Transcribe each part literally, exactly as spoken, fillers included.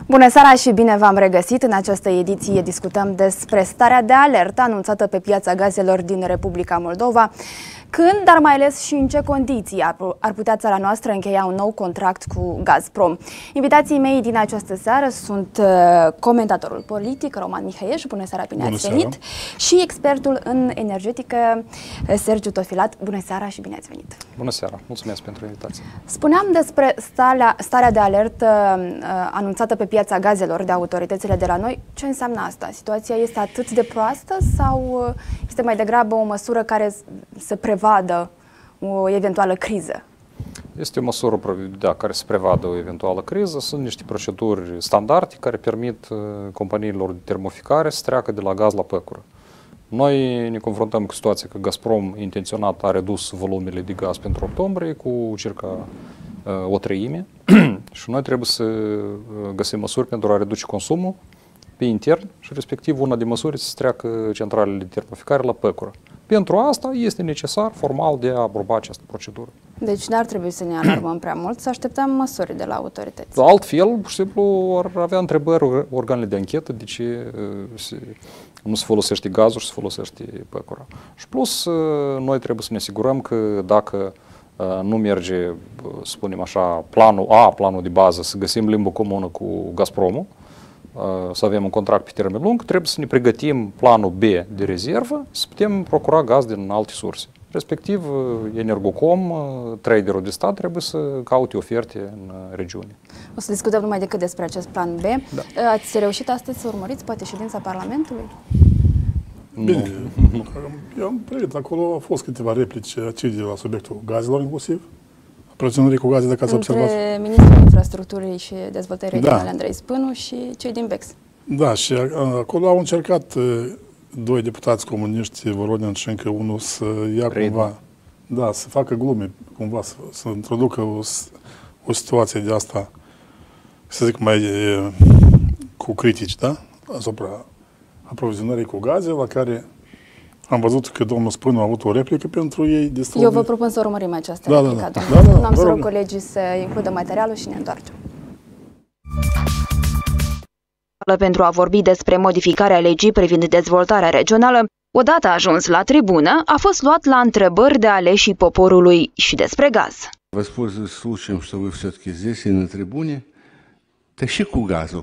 Bună seara și bine v-am regăsit! În această ediție discutăm despre starea de alertă anunțată pe piața gazelor din Republica Moldova. Când, dar mai ales și în ce condiții ar putea țara noastră încheia un nou contract cu Gazprom? Invitații mei din această seară sunt comentatorul politic Roman Mihăieș, bună seara, bine ați venit, și expertul în energetică Sergiu Tofilat, bună seara și bine ați venit! Bună seara, mulțumesc pentru invitație! Spuneam despre starea, starea de alertă anunțată pe piața gazelor de autoritățile de la noi. Ce înseamnă asta? Situația este atât de proastă sau este mai degrabă o măsură care să prevadă o eventuală criză? Este o măsură da, care să prevadă o eventuală criză. Sunt niște proceduri standarde care permit companiilor de termoficare să treacă de la gaz la păcură. Noi ne confruntăm cu situația că Gazprom intenționat a redus volumele de gaz pentru octombrie cu circa uh, o treime și noi trebuie să găsim măsuri pentru a reduce consumul pe intern și respectiv una de măsuri să treacă centralele de termoficare la păcură. Pentru asta este necesar formal de a aproba această procedură. Deci n-ar trebui să ne alarmăm prea mult, să așteptăm măsuri de la autorități. Altfel, pur și simplu, ar avea întrebări organele de anchetă de ce se, nu se folosește gazul și se folosește păcura. Și plus, noi trebuie să ne asigurăm că dacă nu merge, să spunem așa, planul A, planul de bază, să găsim limbă comună cu Gazpromul, să avem un contract pe termen lung, trebuie să ne pregătim planul B de rezervă, să putem procura gaz din alte surse. Respectiv, Energocom, traderul de stat, trebuie să caute oferte în regiune. O să discutăm numai decât despre acest plan B. Da. Ați reușit astăzi să urmăriți poate ședința Parlamentului? Bine, eu am pregătit. Acolo au fost câteva replici acide la subiectul gazelor inclusiv. Aprovizionării cu gaze, dacă ați observat. Între Ministrul Infrastructurii și Dezvoltării Regionale, da, Andrei Spânu, și cei din B E X. Da, și acolo au încercat doi deputați comuniști, Voronin și încă unul, să ia Redman. cumva, da, să facă glume, cumva, să, să introducă o, o situație de asta, să zic, mai e, cu critici, da, asupra aprovizionării cu gaze, la care am văzut că domnul Spânu a avut o replică pentru ei destul. Eu vă propun să urmărim această da, replică. Da, da, da, da, am să rog colegii să includă materialul și ne întoarcem. Pentru a vorbi despre modificarea legii privind dezvoltarea regională, odată ajuns la tribună, a fost luat la întrebări de aleșii poporului și despre gaz. Воспользуюсь случаем, что вы все-таки здесь и на трибуне, да și cu gazul.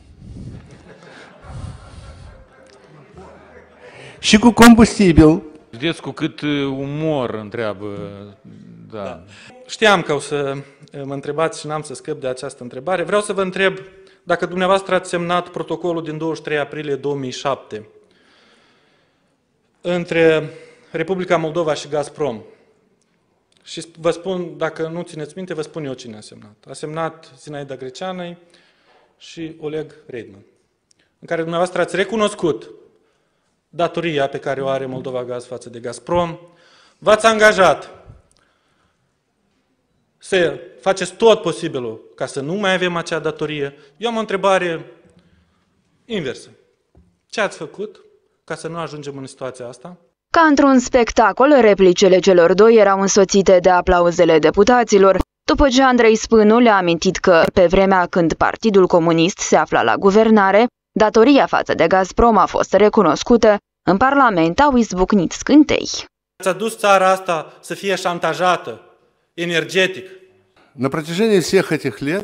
Și cu combustibil. Vedeți cu cât umor întreabă, da. da. Știam că o să mă întrebați și n-am să scăp de această întrebare. Vreau să vă întreb dacă dumneavoastră ați semnat protocolul din douăzeci și trei aprilie două mii șapte între Republica Moldova și Gazprom. Și vă spun, dacă nu țineți minte, vă spun eu cine a semnat. A semnat Zinaida Greceană și Oleg Redman, în care dumneavoastră ați recunoscut datoria pe care o are Moldova Gaz față de Gazprom, v-ați angajat să faceți tot posibilul ca să nu mai avem acea datorie. Eu am o întrebare inversă. Ce ați făcut ca să nu ajungem în situația asta? Ca într-un spectacol, replicele celor doi erau însoțite de aplauzele deputaților, după ce Andrei Spânu le-a amintit că, pe vremea când Partidul Comunist se afla la guvernare, datoria față de Gazprom a fost recunoscută, în Parlament au izbucnit scântei. Ați adus țara asta să fie șantajată energetic. На протяжении всех этих лет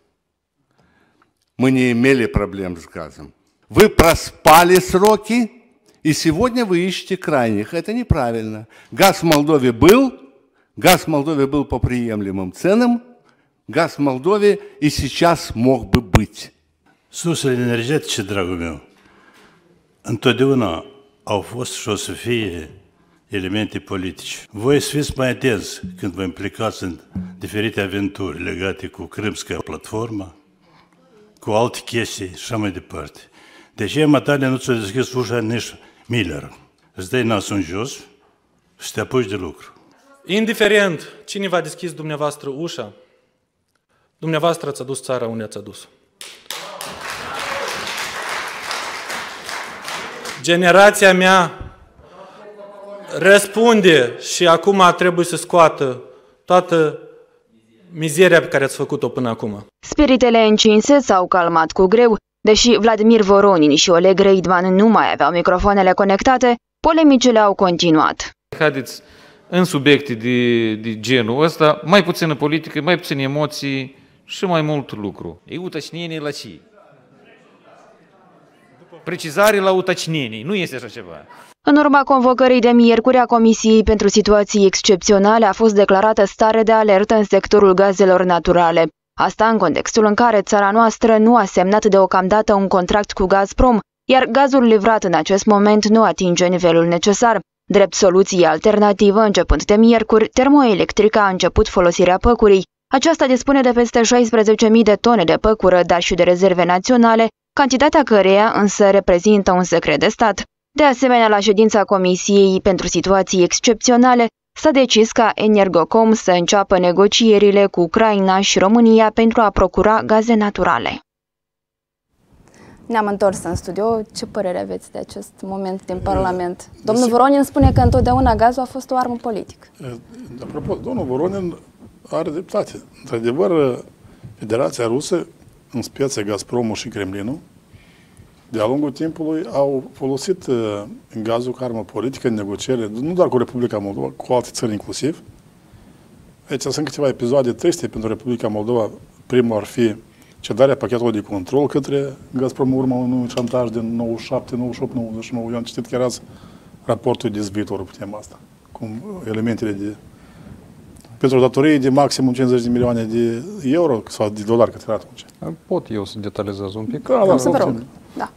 мы не имели проблем с газом. Вы проспали сроки, и сегодня вы ищете крайних. Это неправильно. Газ в Молдове был, газ в Молдове был по приемлемым ценам, газ в Молдове и сейчас mог бы быть. Sursele energetice, dragul meu, întotdeauna au fost și o să fie elemente politice. Voi să fiți mai atenți când vă implicați în diferite aventuri legate cu Crâmsca platformă, cu alte chestii și așa mai departe. De ce matale nu ți-a deschis ușa nici Miller? Îți dai nasul în jos și te apuci de lucru. Indiferent cine v-a deschis dumneavoastră ușa, dumneavoastră ați adus țara unde ați adus. Generația mea răspunde și acum trebuie să scoată toată mizeria pe care ați făcut-o până acum. Spiritele încinse s-au calmat cu greu. Deși Vladimir Voronin și Oleg Reidman nu mai aveau microfoanele conectate, polemicile au continuat. Haideți în subiecte de, de genul ăsta, mai puțină politică, mai puține emoții și mai mult lucru. E utăcnenie la ce? Precizare la utăcnenii, nu este așa ceva. În urma convocării de miercuri a Comisiei pentru Situații Excepționale a fost declarată stare de alertă în sectorul gazelor naturale. Asta în contextul în care țara noastră nu a semnat deocamdată un contract cu Gazprom, iar gazul livrat în acest moment nu atinge nivelul necesar. Drept soluție alternativă, începând de miercuri, Termoelectrica a început folosirea păcurii. Aceasta dispune de peste șaisprezece mii de tone de păcură, dar și de rezerve naționale, cantitatea căreia însă reprezintă un secret de stat. De asemenea, la ședința Comisiei pentru Situații Excepționale s-a decis ca Energocom să înceapă negocierile cu Ucraina și România pentru a procura gaze naturale. Ne-am întors în studio. Ce părere aveți de acest moment din Parlament? Domnul Voronin spune că întotdeauna gazul a fost o armă politică. Apropo, domnul Voronin are dreptate. Într-adevăr, Federația Rusă, în speță Gazpromul și Kremlinul, de-a lungul timpului au folosit uh, gazul ca armă politică în negociere, nu doar cu Republica Moldova, cu alte țări inclusiv. Aici sunt câteva episoade triste pentru Republica Moldova. Primul ar fi cedarea pachetului de control către Gazprom în urma unui șantaj din nouăzeci și șapte, nouăzeci și opt, nouăzeci și nouă. Eu am citit chiar azi raportul dezviitor pe tema asta, cu elementele de... pentru datorii de maximum cincizeci de milioane de euro sau de dolari, cât era atunci. Pot eu să detalizez un pic? Da, da, să vă rog. Da.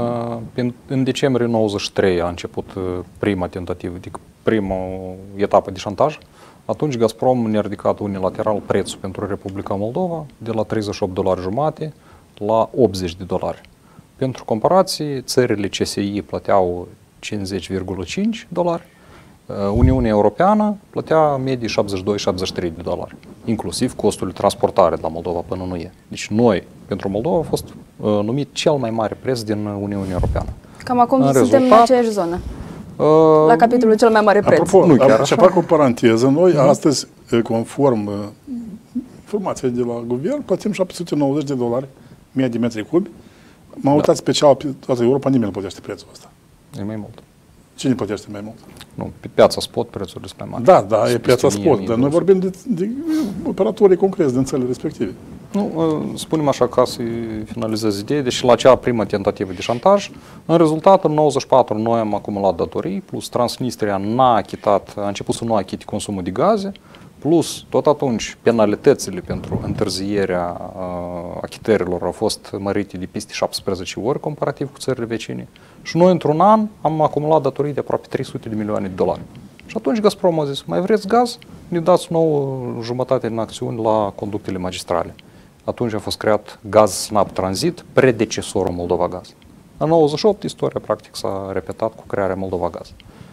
Uh, în decembrie nouăzeci și trei a început prima tentativă, adică prima etapă de șantaj. Atunci Gazprom ne-a ridicat unilateral prețul pentru Republica Moldova de la treizeci și opt dolari jumate la optzeci de dolari. Pentru comparație, țările C S I plăteau cincizeci virgulă cinci dolari, Uniunea Europeană plătea medii șaptezeci și doi șaptezeci și trei de dolari, inclusiv costul de transportare de la Moldova până în U E. Deci noi, pentru Moldova, a fost uh, numit cel mai mare preț din Uniunea Europeană. Cam acum în suntem rezultat, în aceeași zonă, uh, la capitolul cel mai mare preț. Apropo, nu chiar ce așa. fac o paranteză, noi uh-huh. astăzi, conform informației de la guvern, plătim șapte sute nouăzeci de dolari mie de metri cubi. M-am uitat da. special pe toată Europa, nimeni nu plătește prețul ăsta. E mai mult. Cine plătește mai mult? Nu, pe piața spot prețurile sunt mai mari. Da, da, e piața spot, dar noi vorbim de, de operatorii concreți din țările respective. Nu, spunem așa ca să finalizez ideea, deși la acea primă tentativă de șantaj, în rezultat, în nouăzeci și patru noi am acumulat datorii, plus Transnistria n-a achitat, a început să nu achite consumul de gaze, plus tot atunci penalitățile pentru întârzierea uh, achitărilor au fost mărite de peste șaptesprezece ori comparativ cu țările vecine. Și noi într-un an am acumulat datorii de aproape trei sute de milioane de dolari. Și atunci Gazprom a zis, mai vreți gaz? Ne dați nouă jumătate din acțiuni la conductele magistrale. Atunci a fost creat Gaz Snap Transit, predecesorul Moldova Gaz. În nouăzeci și opt istoria practic s-a repetat cu crearea Moldova Gaz.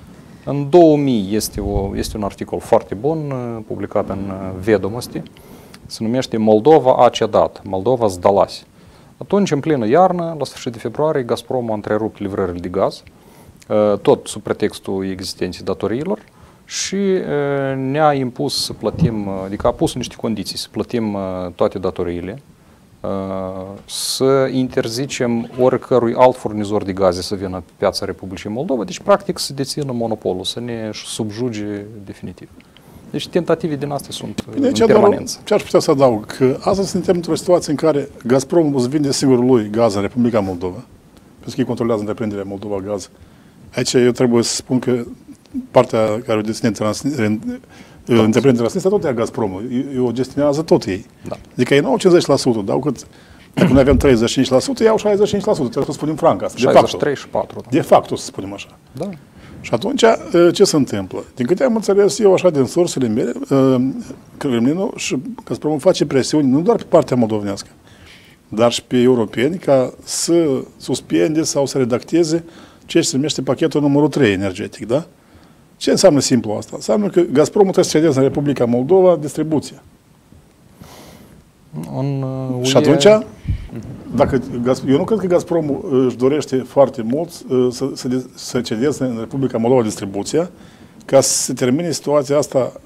În două mii este, o, este un articol foarte bun, publicat în Vedomosti, se numește Moldova a cedat, Moldova zdalasi. Atunci, în plină iarnă, la sfârșit de februarie, Gazprom a întrerupt livrările de gaz, tot sub pretextul existenței datoriilor și ne-a impus să plătim, adică a pus niște condiții, să plătim toate datoriile, să interzicem oricărui alt furnizor de gaze să vină pe piața Republicii Moldova, deci practic să dețină monopolul, să ne subjuge definitiv. Deci tentative din astea sunt Bine, în permanență. Ce aș putea să adaug? Că astăzi suntem într-o situație în care Gazprom îți vinde singurul lui gaz în Republica Moldova, pentru că ei controlează întreprinderea Moldova Gaz. Aici eu trebuie să spun că partea care o deține întreprinderea Transnistria tot e a Gazpromul. O gestionează tot ei. Da. Adică ei nu au cincizeci la sută, dar cât dacă noi avem treizeci și cinci la sută, ei au șaizeci și cinci la sută. Trebuie să spunem franc asta. șaizeci și trei și patru. De fapt, o să spunem așa. Da. Și atunci, ce se întâmplă? Din câte am înțeles eu, așa, din sursele mele, Kremlinul și Gazpromul face presiuni, nu doar pe partea moldovenească, dar și pe europeni, ca să suspende sau să redacteze ce se numește pachetul numărul trei energetic, da? Ce înseamnă simplu asta? Înseamnă că Gazpromul trebuie să cedeze în Republica Moldova distribuția. În, uh, și atunci, dacă, eu nu cred că Gazpromul își dorește foarte mult uh, să, să, să cedeze în Republica Moldova distribuția, ca să se termine situația asta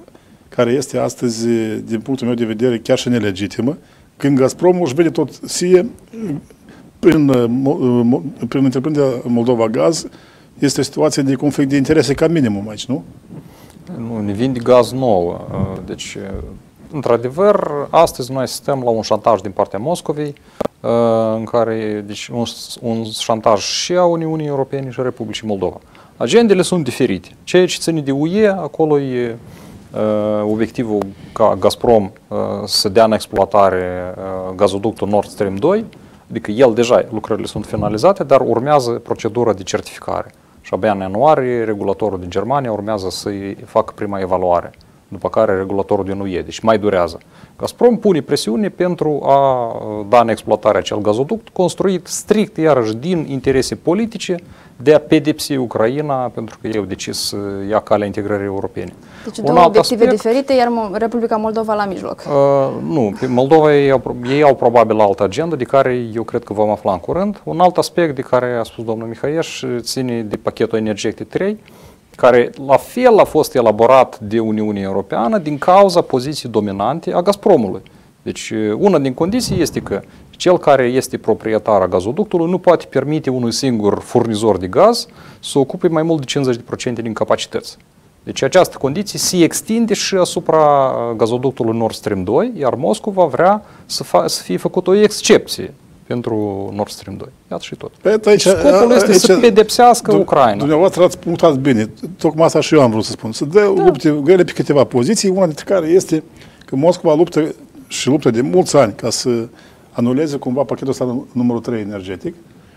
care este astăzi, din punctul meu de vedere, chiar și nelegitimă, când Gazprom își vede tot sie prin, prin întreprinderea Moldova Gaz, este o situație de conflict de interese ca minimum aici, nu? Nu, ne vinde gaz nou. Deci, într-adevăr, astăzi noi asistăm la un șantaj din partea Moscovei, în care, deci, un, un șantaj și a Uniunii Europene și a Republicii Moldova. Agendele sunt diferite. Ceea ce ține de U E, acolo e uh, obiectivul ca Gazprom uh, să dea în exploatare uh, gazoductul Nord Stream doi, adică el deja, lucrările sunt finalizate, dar urmează procedura de certificare. Și abia în ianuarie, regulatorul din Germania urmează să-i facă prima evaluare, după care regulatorul din U E, deci mai durează. Gazprom pune presiune pentru a da în exploatare acel gazoduct, construit strict, iarăși, din interese politice, de a pedepsi Ucraina, pentru că ei au decis să ia calea integrării europene. Deci un două obiective aspect, diferite, iar Republica Moldova la mijloc. Uh, nu, pe Moldova ei au, ei au probabil altă agendă, de care eu cred că vom afla în curând. Un alt aspect de care a spus domnul Mihăieș ține de pachetul energetic trei, care la fel a fost elaborat de Uniunea Europeană din cauza poziției dominante a Gazpromului. Deci una din condiții este că cel care este proprietar a gazoductului nu poate permite unui singur furnizor de gaz să ocupe mai mult de cincizeci la sută din capacități. Deci această condiție se extinde și asupra gazoductului Nord Stream doi, iar Moscova vrea să, fa- să fie făcută o excepție pentru Nord Stream doi. Iată și tot. Pe aici, scopul este aici, să pedepsească Ucraina. Dumneavoastră ați punctat bine. Tocmai asta și eu am vrut să spun. Să dă da. lupte grele pe câteva poziții, una dintre care este că Moscova luptă și luptă de mulți ani ca să anuleze cumva pachetul ăsta numărul trei energetic.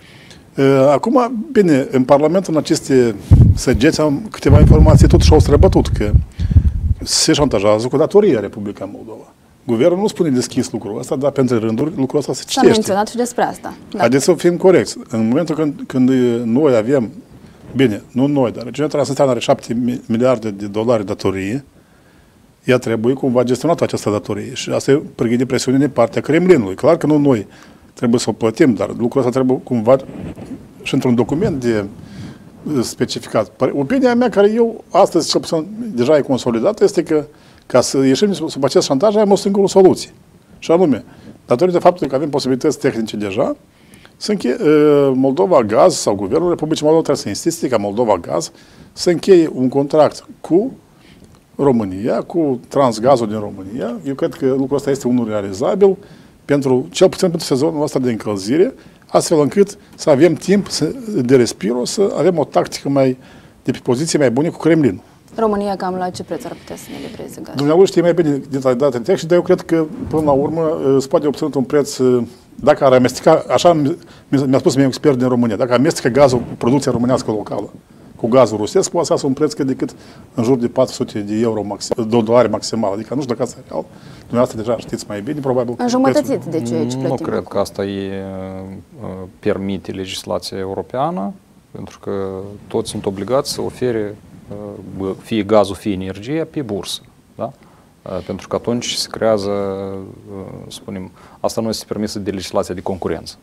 Acum, bine, în Parlament, în aceste săgeți, am câteva informații, totuși au străbătut că se șantajează cu datoria Republica Moldova. Guvernul nu spune deschis lucrul ăsta, dar pentru rânduri lucrul ăsta se citește. S-a menționat și despre asta. Da. Haideți să fim corecți. În momentul când, când noi avem, bine, nu noi, dar regiunea Transnistria are șapte miliarde de dolari datorie, ea trebuie cumva gestionată această datorie. Și asta e pregătit de presiune din partea Kremlinului. Clar că nu noi trebuie să o plătim, dar lucrul ăsta trebuie cumva și într-un document de specificat. Opinia mea, care eu astăzi deja e consolidată, este că ca să ieșim sub acest șantaj, avem o singură soluție. Și anume, datorită faptului că avem posibilități tehnice deja, să încheie, Moldova Gaz sau Guvernul Republicii Moldova trebuie să insiste ca Moldova Gaz să încheie un contract cu România, cu Transgazul din România. Eu cred că lucrul ăsta este unul realizabil, pentru, cel puțin pentru sezonul ăsta de încălzire, astfel încât să avem timp de respiro, să avem o tactică mai, de pe poziție mai bună cu Kremlinul. România cam la ce preț ar putea să ne livreze gaz? Dumnealui știe mai bine detaliat în text, dar eu cred că până la urmă se poate obținut un preț, dacă ar amesteca, așa mi-a spus mie un expert din România, dacă amestecă gazul cu producția românească locală cu gazul rusesc, poate să iasă un preț cât de cât în jur de patru sute de euro, maxim, dolari maximal, adică nu știu dacă asta e real. Dumneavoastră deja știți mai bine, probabil. Înjumătățit de ce aici plătim. Nu cred că asta e, permite legislația europeană, pentru că toți sunt obligați să ofere fie gazul, fie energia pe bursă. Da? Pentru că atunci se creează, spunem, asta nu este permisă de legislația de concurență.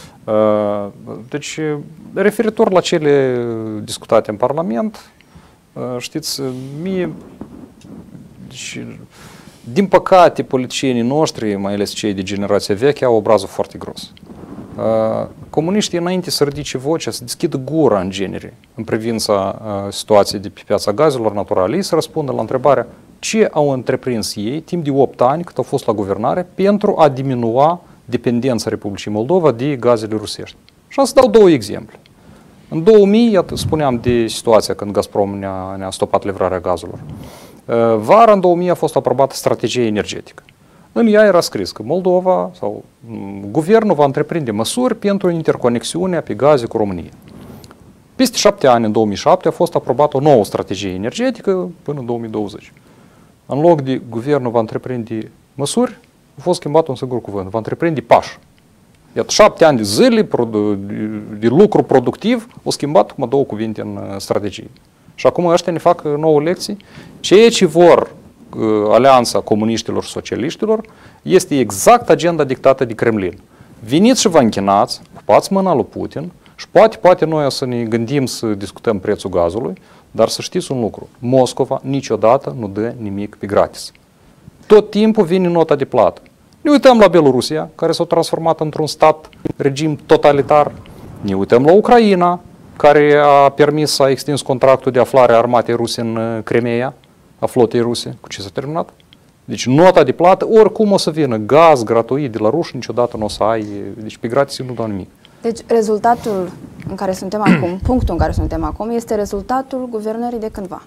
Deci, referitor la cele discutate în Parlament, știți, mie, deci, din păcate, politicienii noștri, mai ales cei de generația veche, au obrazul foarte gros. Comuniștii, înainte să ridice vocea, să deschidă gura în genere, în privința situației de pe piața gazelor naturale, ei să răspundă la întrebarea ce au întreprins ei timp de opt ani cât au fost la guvernare pentru a diminua dependența Republicii Moldova de gazele rusești. Și am să dau două exemple. În două mii, iată, spuneam de situația când Gazprom ne-a, ne-a stopat livrarea gazelor. Vara în două mii a fost aprobată strategia energetică. În ea era scris că Moldova sau guvernul va întreprinde măsuri pentru interconexiunea pe gaze cu România. Peste șapte ani, în două mii șapte, a fost aprobată o nouă strategie energetică până în două mii douăzeci. În loc de guvernul va întreprinde măsuri, a fost schimbat un singur cuvânt, va întreprinde pași. Iată, șapte ani de zile de lucru productiv au schimbat cum două cuvinte în strategie. Și acum ăștia ne fac nouă lecții. Ceea ce vor alianța comuniștilor și socialiștilor este exact agenda dictată de Kremlin. Veniți și vă închinați, pupați mâna lui Putin și poate, poate noi să ne gândim să discutăm prețul gazului, Dar să știți un lucru, Moscova niciodată nu dă nimic pe gratis. Tot timpul vine nota de plată. Ne uităm la Belorusia, care s-a transformat într-un stat, regim totalitar. Ne uităm la Ucraina, care a permis, să a extins contractul de aflare a armatei ruse în Crimea, a flotei ruse. Cu ce s-a terminat? Deci nota de plată, oricum o să vină, gaz gratuit de la ruși, niciodată nu o să ai, deci pe gratis nu dau nimic. Deci rezultatul în care suntem acum, punctul în care suntem acum, este rezultatul guvernării de cândva.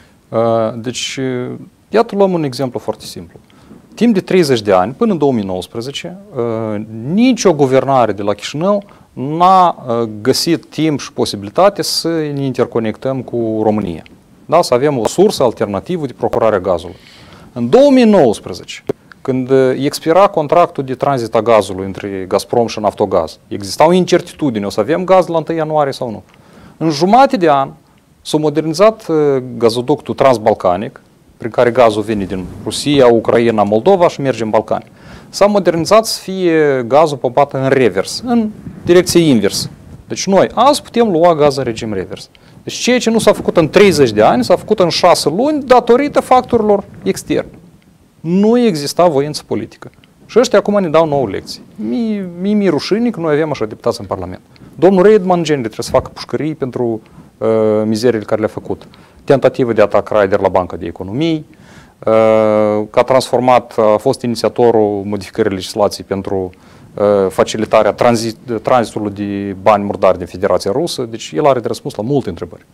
Deci, iată, luăm un exemplu foarte simplu. Timp de treizeci de ani, până în două mii nouăsprezece, nicio guvernare de la Chișinău n-a găsit timp și posibilitate să ne interconectăm cu România. Da? Să avem o sursă alternativă de procurare a gazului. În două mii nouăsprezece, când expira contractul de tranzit a gazului între Gazprom și Naftogaz, existau incertitudini, o să avem gaz la întâi ianuarie sau nu. În jumătate de an s-a modernizat gazoductul transbalcanic, prin care gazul vine din Rusia, Ucraina, Moldova și merge în Balcani. S-a modernizat să fie gazul pompat în revers, în direcție inversă. Deci noi azi putem lua gaz în regim revers. Deci ceea ce nu s-a făcut în treizeci de ani, s-a făcut în șase luni datorită factorilor externe. Nu exista voință politică. Și ăștia acum ne dau nouă lecții. Mie mi-e rușine că noi avem așa deputați în Parlament. Domnul Reidman, în genere, trebuie să facă pușcării pentru uh, mizeriile care le-a făcut. Tentativă de atac Raider la Banca de Economii, uh, că a transformat, a fost inițiatorul modificării legislației pentru uh, facilitarea tranzit, tranzitului de bani murdari din Federația Rusă. Deci el are de răspuns la multe întrebări.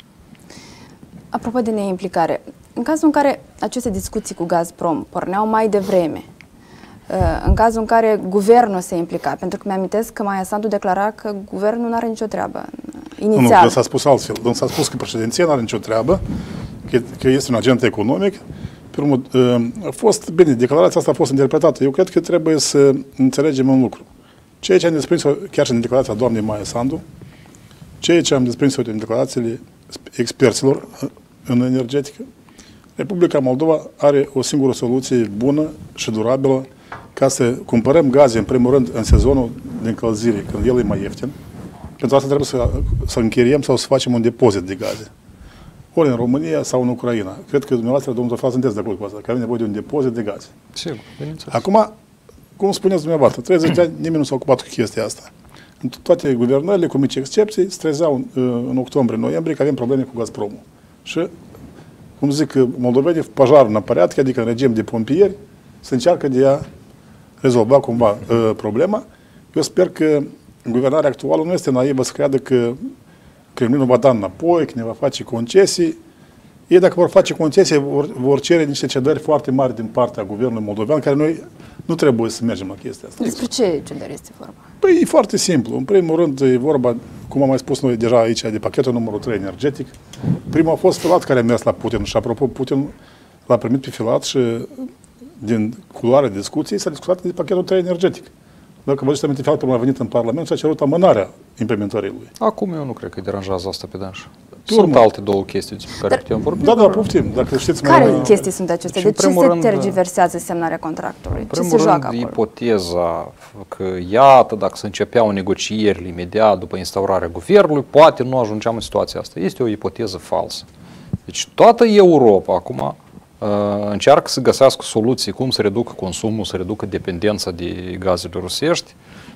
Apropo de neimplicare, în cazul în care aceste discuții cu Gazprom porneau mai devreme, în cazul în care guvernul se implica, pentru că mi-amintesc că Maia Sandu declara că guvernul nu are nicio treabă inițial. Nu, nu, s-a spus altfel. Nu s-a spus că președinția nu are nicio treabă, că, că este un agent economic. Pe urmă, a fost, bine, declarația asta a fost interpretată. Eu cred că trebuie să înțelegem un lucru. Ceea ce am desprins chiar și în declarația doamnei Maia Sandu, ceea ce am desprins din declarațiile experților în energetică, Republica Moldova are o singură soluție bună și durabilă ca să cumpărăm gaze, în primul rând, în sezonul de încălzire, când el e mai ieftin. Pentru asta trebuie să, să închiriem sau să facem un depozit de gaze. Ori în România sau în Ucraina. Cred că dumneavoastră, domnul Tofal, sunteți de acord cu asta, că avem nevoie de un depozit de gaze. Sigur, bineînțeles. Acum, cum spuneți dumneavoastră, treizeci de ani nimeni nu s-a ocupat cu chestia asta. În toate guvernările, cu mici excepții, se trezeau în, în octombrie-noiembrie că avem probleme cu Gazpromul. Și, cum zic moldovenii, pajarul năpăreat, adică în regim de pompieri, se încearcă de a rezolva cumva uh, problema. Eu sper că guvernarea actuală nu este naivă să creadă că Kremlinul va da înapoi, că ne va face concesii. Ei, dacă vor face concesii, vor, vor cere niște cedări foarte mari din partea guvernului moldovean, care noi nu trebuie să mergem la chestia asta. Despre ce cedări este vorba? Păi e foarte simplu. În primul rând e vorba, cum am mai spus noi deja aici, de pachetul numărul trei energetic. Primul a fost Filat care a mers la Putin și, apropo, Putin l-a primit pe Filat și din culoarea discuției s-a discutat de pachetul trei energetic. Dacă vă aminte, Filat a venit în Parlament și a cerut amânarea implementării lui. Acum eu nu cred că îi deranjează asta pe dânș. Sunt alte două chestii despre care Dar, putem vorbi. Da, da, poftim. Dacă știți care mai... chestii sunt acestea? De ce se rând, tergiversează semnarea contractului? Ce se joacă acolo? Ipoteza că, iată, dacă se începeau negocierile imediat după instaurarea guvernului, poate nu ajungeam în situația asta. Este o ipoteză falsă. Deci toată Europa acum încearcă să găsească soluții cum să reducă consumul, să reducă dependența de gazele rusești.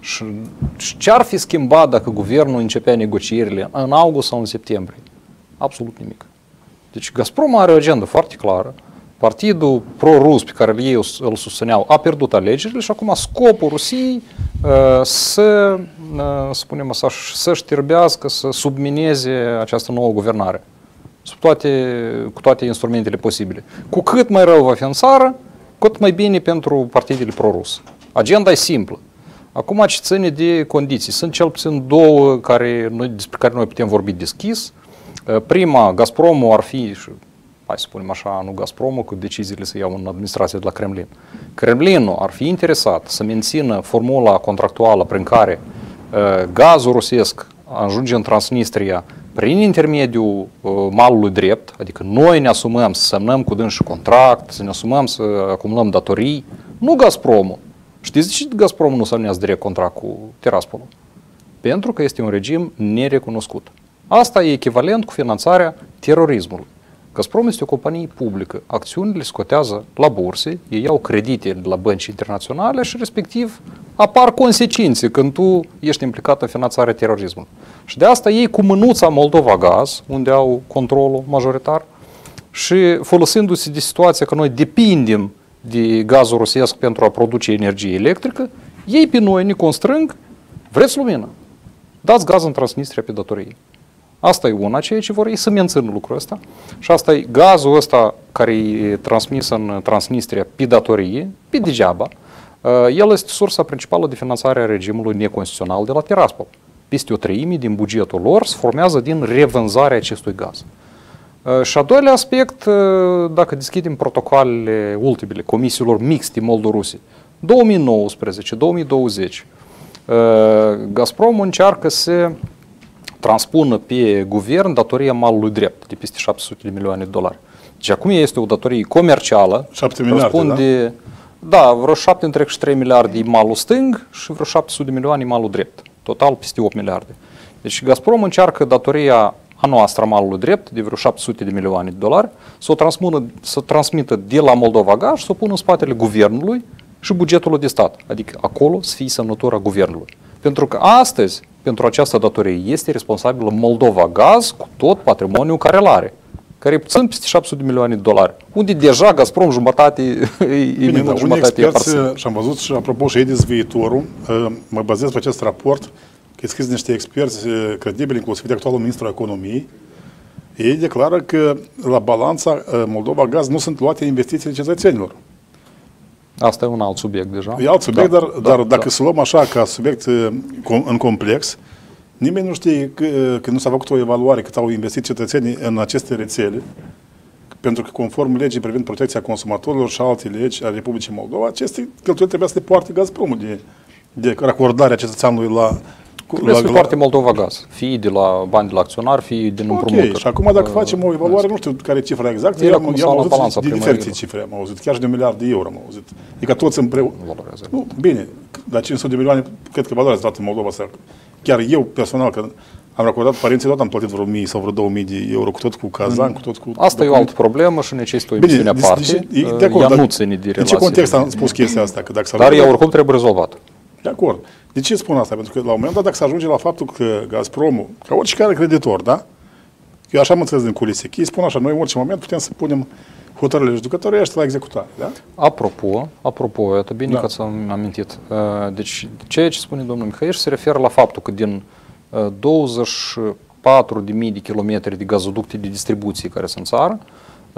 Și ce ar fi schimbat dacă guvernul începea negocierile în august sau în septembrie? Absolut nimic. Deci Gazprom are o agendă foarte clară. Partidul pro-rus pe care ei îl susțineau a pierdut alegerile și acum scopul Rusiei uh, să, uh, spunem așa, să știrbească, să submineze această nouă guvernare. Sub toate, cu toate instrumentele posibile. Cu cât mai rău va fi în țară, cu atât mai bine pentru partidele pro-rus. Agenda e simplă. Acum ce ține de condiții. Sunt cel puțin două care, despre care noi putem vorbi deschis. Prima, Gazpromul ar fi, și hai să spunem așa, nu Gazpromul, că deciziile se iau în administrație de la Kremlin. Kremlinul ar fi interesat să mențină formula contractuală prin care uh, gazul rusesc ajunge în Transnistria prin intermediul uh, malului drept, adică noi ne asumăm să semnăm cu dânsi contract, să ne asumăm să acumulăm datorii, nu Gazpromul. Știți de ce Gazpromul nu semnează direct contract cu Tiraspolul? Pentru că este un regim nerecunoscut. Asta e echivalent cu finanțarea terorismului. Gazprom este o companie publică. Acțiunile scotează la burse, ei iau credite de la bănci internaționale și respectiv apar consecințe când tu ești implicat în finanțarea terorismului. Și de asta ei cu mânuța Moldova Gaz, unde au controlul majoritar, și folosindu-se de situația că noi depindem de gazul rusesc pentru a produce energie electrică, ei pe noi ne constrâng, vreți lumină, dați gaz în Transnistria pe datorie. Asta e una, ceea ce vor ei să mențină lucrul ăsta. Și asta e gazul ăsta care e transmis în Transnistria pe datorie, pe degeaba, el este sursa principală de finanțare a regimului neconstituțional de la Tiraspol. Peste o treime din bugetul lor se formează din revânzarea acestui gaz. Și a doilea aspect, dacă deschidem protocoalele ultimele comisiilor mixte Moldo-Rusie, două mii nouăsprezece două mii douăzeci, Gazprom încearcă să transpună pe guvern datoria malului drept de peste șapte sute de milioane de dolari. Deci acum este o datorie comercială. șapte miliarde, da? Da, vreo șapte între trei miliarde e malul stâng și vreo șapte sute de milioane e malul drept. Total peste opt miliarde. Deci Gazprom încearcă datoria a noastră malului drept de vreo șapte sute de milioane de dolari să o transmită, să transmită de la Moldova Gaz și să o pună în spatele guvernului și bugetului de stat. Adică acolo să fie semnătura guvernului. Pentru că astăzi, pentru această datorie, este responsabilă Moldova Gaz cu tot patrimoniul care îl are, care e puțin peste șapte sute de milioane de dolari, unde deja Gazprom jumătate e minut, jumătate e aparțin. Și am văzut și apropo și Edis viitorul, mă bazez pe acest raport, că e scris niște experți credibili, inclusiv de actualul ministru economiei. Ei declară că la balanța Moldova Gaz nu sunt luate investițiile cetățenilor. Asta e un alt subiect deja. E alt subiect, da, dar, da, dar da, dacă da. să luăm așa ca subiect în complex, nimeni nu știe că, că nu s-a făcut o evaluare cât au investit cetățenii în aceste rețele, pentru că conform legii privind protecția consumatorilor și alte legi ale Republicii Moldova, aceste cheltuieli trebuia să le poarte Gazpromul de, de racordarea cetățeanului la... Trebuie să le poarte Moldova Gaz, fie de la bani de la acționar, fie din împrumuturi. Ok, și acum dacă facem o evaluare, nu știu care e cifra exactă, eu am, am auzit de diferite cifre, am auzit, chiar și de un miliard de euro am auzit. Adică toți împreună. Nu, bine, la cinci sute de milioane, cred că valoarea toată în Moldova. Chiar eu personal, că am racordat părinții, tot am plătit vreo mii sau vreo două mii de euro, cu tot cu cazan, cu tot cu... Asta e o altă problemă și necesită o emisiune aparte. Ea nu ține de relație. În ce context am spus chestia asta? Că dacă dar ea oricum trebuie rezolvată. De acord. De ce spun asta? Pentru că la un moment dat, dacă se ajunge la faptul că Gazpromul, ca oricare creditor, da? Eu așa am înțeles din culise, că ei spun așa, noi în orice moment putem să punem hotărârile judecătorești la executare, da? Apropo, apropo, e bine da. Că ți-am amintit. Deci, ceea ce spune domnul Mihăieș se referă la faptul că din douăzeci și patru de mii de kilometri de gazoducte de distribuție care sunt în țară,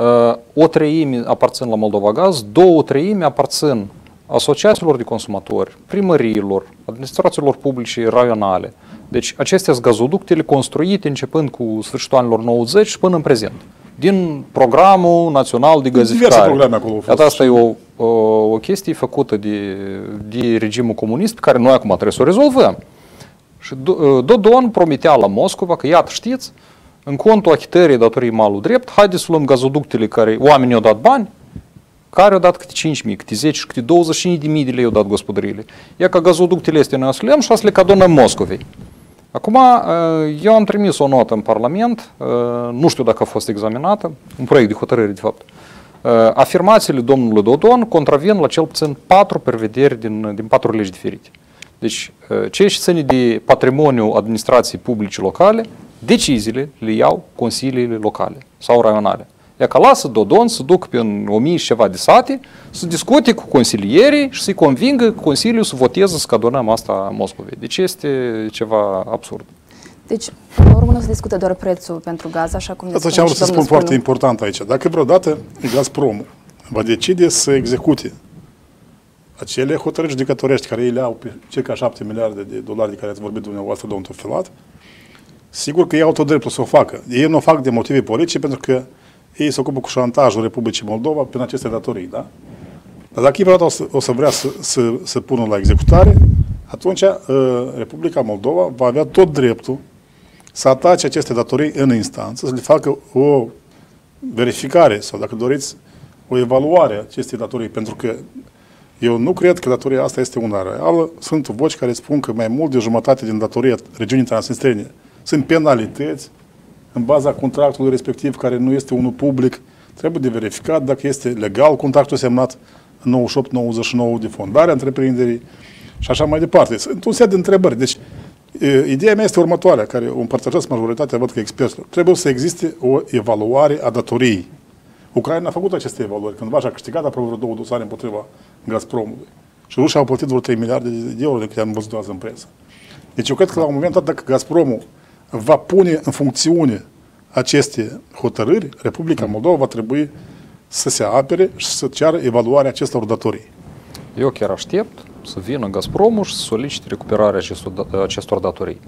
o treime aparțin la Moldova Gaz, două treime aparțin asociațiilor de consumatori, primăriilor, administrațiilor publice raionale. Deci acestea sunt gazoductele construite începând cu sfârșitul anilor nouăzeci și până în prezent. Din programul național de gazificare. Iată, asta e o, o, o chestie făcută de, de regimul comunist pe care noi acum trebuie să o rezolvăm. Și Dodon promitea la Moscova că, iată, știți, în contul achitării datorii malul drept, haideți să luăm gazoductele care oamenii au dat bani, care au dat câte cinci mii, câte zece, câte douăzeci și cinci de mii de lei au dat gospodăriile. Ia ca gazoductele astea noi o să le luăm și o să le cadonăm Moscovei. Acum, eu am trimis o notă în Parlament, nu știu dacă a fost examinată, un proiect de hotărâre, de fapt. Afirmațiile domnului Dodon contravin la cel puțin patru prevederi din, din patru legi diferite. Deci, ceea ce ține de patrimoniul administrației publice locale, deciziile le iau consiliile locale sau raionale. Ea că lasă Dodon să duc pe o mie și ceva de sate, să discute cu consilierii și să-i convingă că Consiliul să voteze să cadonăm asta Moscovei. Deci este ceva absurd. Deci, în urmă nu se discută doar prețul pentru gaz, așa cum ne spune și domnul Spânu. Asta ce am vrut să spun foarte important aici. Dacă vreodată Gazpromul va decide să execute acele hotărâri judecătorești care ei le au pe circa șapte miliarde de dolari de care ați vorbit dumneavoastră, domnul Tofilat, sigur că ei au tot dreptul să o facă. Ei nu o fac de motive politice pentru că ei se ocupă cu șantajul Republicii Moldova prin aceste datorii, da? Dar dacă ei vreodată o să, o să vrea să, să, să pună la executare, atunci uh, Republica Moldova va avea tot dreptul să atace aceste datorii în instanță, să le facă o verificare sau, dacă doriți, o evaluare a acestei datorii, pentru că eu nu cred că datoria asta este una reală. Sunt voci care spun că mai mult de jumătate din datoria regiunii transnistrene sunt penalități în baza contractului respectiv, care nu este unul public, trebuie de verificat dacă este legal contractul semnat în nouăzeci și opt nouăzeci și nouă de fondarea întreprinderii și așa mai departe. Sunt un set de întrebări. Deci, ideea mea este următoarea, care o împărtășesc majoritatea, văd că experților. Trebuie să existe o evaluare a datoriei. Ucraina a făcut aceste evaluări. Cândva și-a câștigat aproape vreo două dosare împotriva Gazpromului. Și rușii au plătit vreo trei miliarde de euro de câte am văzut azi în presă. Deci eu cred că la un moment dat, dacă Gazpromul va pune în funcțiune aceste hotărâri, Republica Moldova va trebui să se apere și să ceară evaluarea acestor datorii. Eu chiar aștept să vină Gazpromul și să solicite recuperarea acestor, acestor datorii.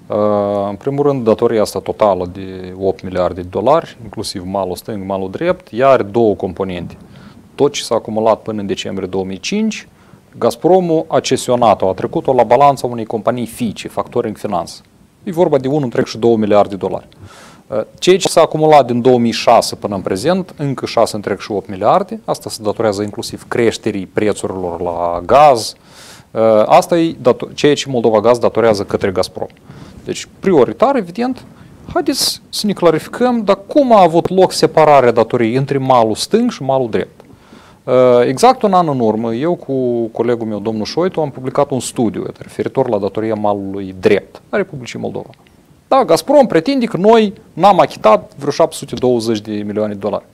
În primul rând, datoria asta totală de opt miliarde de dolari, inclusiv malul stâng, malul drept, ea are două componente. Tot ce s-a acumulat până în decembrie două mii cinci, Gazpromul a cesionat-o, a trecut-o la balanța unei companii fiice, Factoring Finance. E vorba de unu virgulă doi miliarde de dolari. Ceea ce s-a acumulat din două mii șase până în prezent, încă șase virgulă opt miliarde, asta se datorează inclusiv creșterii prețurilor la gaz, asta e ceea ce Moldova Gaz datorează către Gazprom. Deci, prioritar, evident, haideți să ne clarificăm, dar cum a avut loc separarea datoriei între malul stâng și malul drept. Exact un an în urmă, eu cu colegul meu, domnul Șoitu, am publicat un studiu referitor la datoria malului drept a Republicii Moldova. Da, Gazprom pretinde că noi n-am achitat vreo șapte sute douăzeci de milioane de dolari.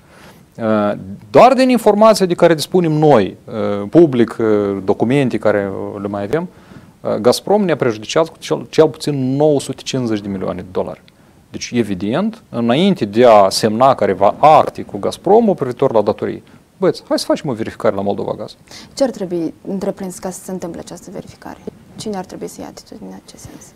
Doar din informația de care dispunem noi, public, documente care le mai avem, Gazprom ne-a prejudiciat cu cel, cel puțin nouă sute cincizeci de milioane de dolari. Deci, evident, înainte de a semna careva acte cu Gazpromul privitor la datorii, băieți, hai să facem o verificare la Moldova Gaz. Ce ar trebui întreprins ca să se întâmple această verificare? Cine ar trebui să ia atitudine în acest sens?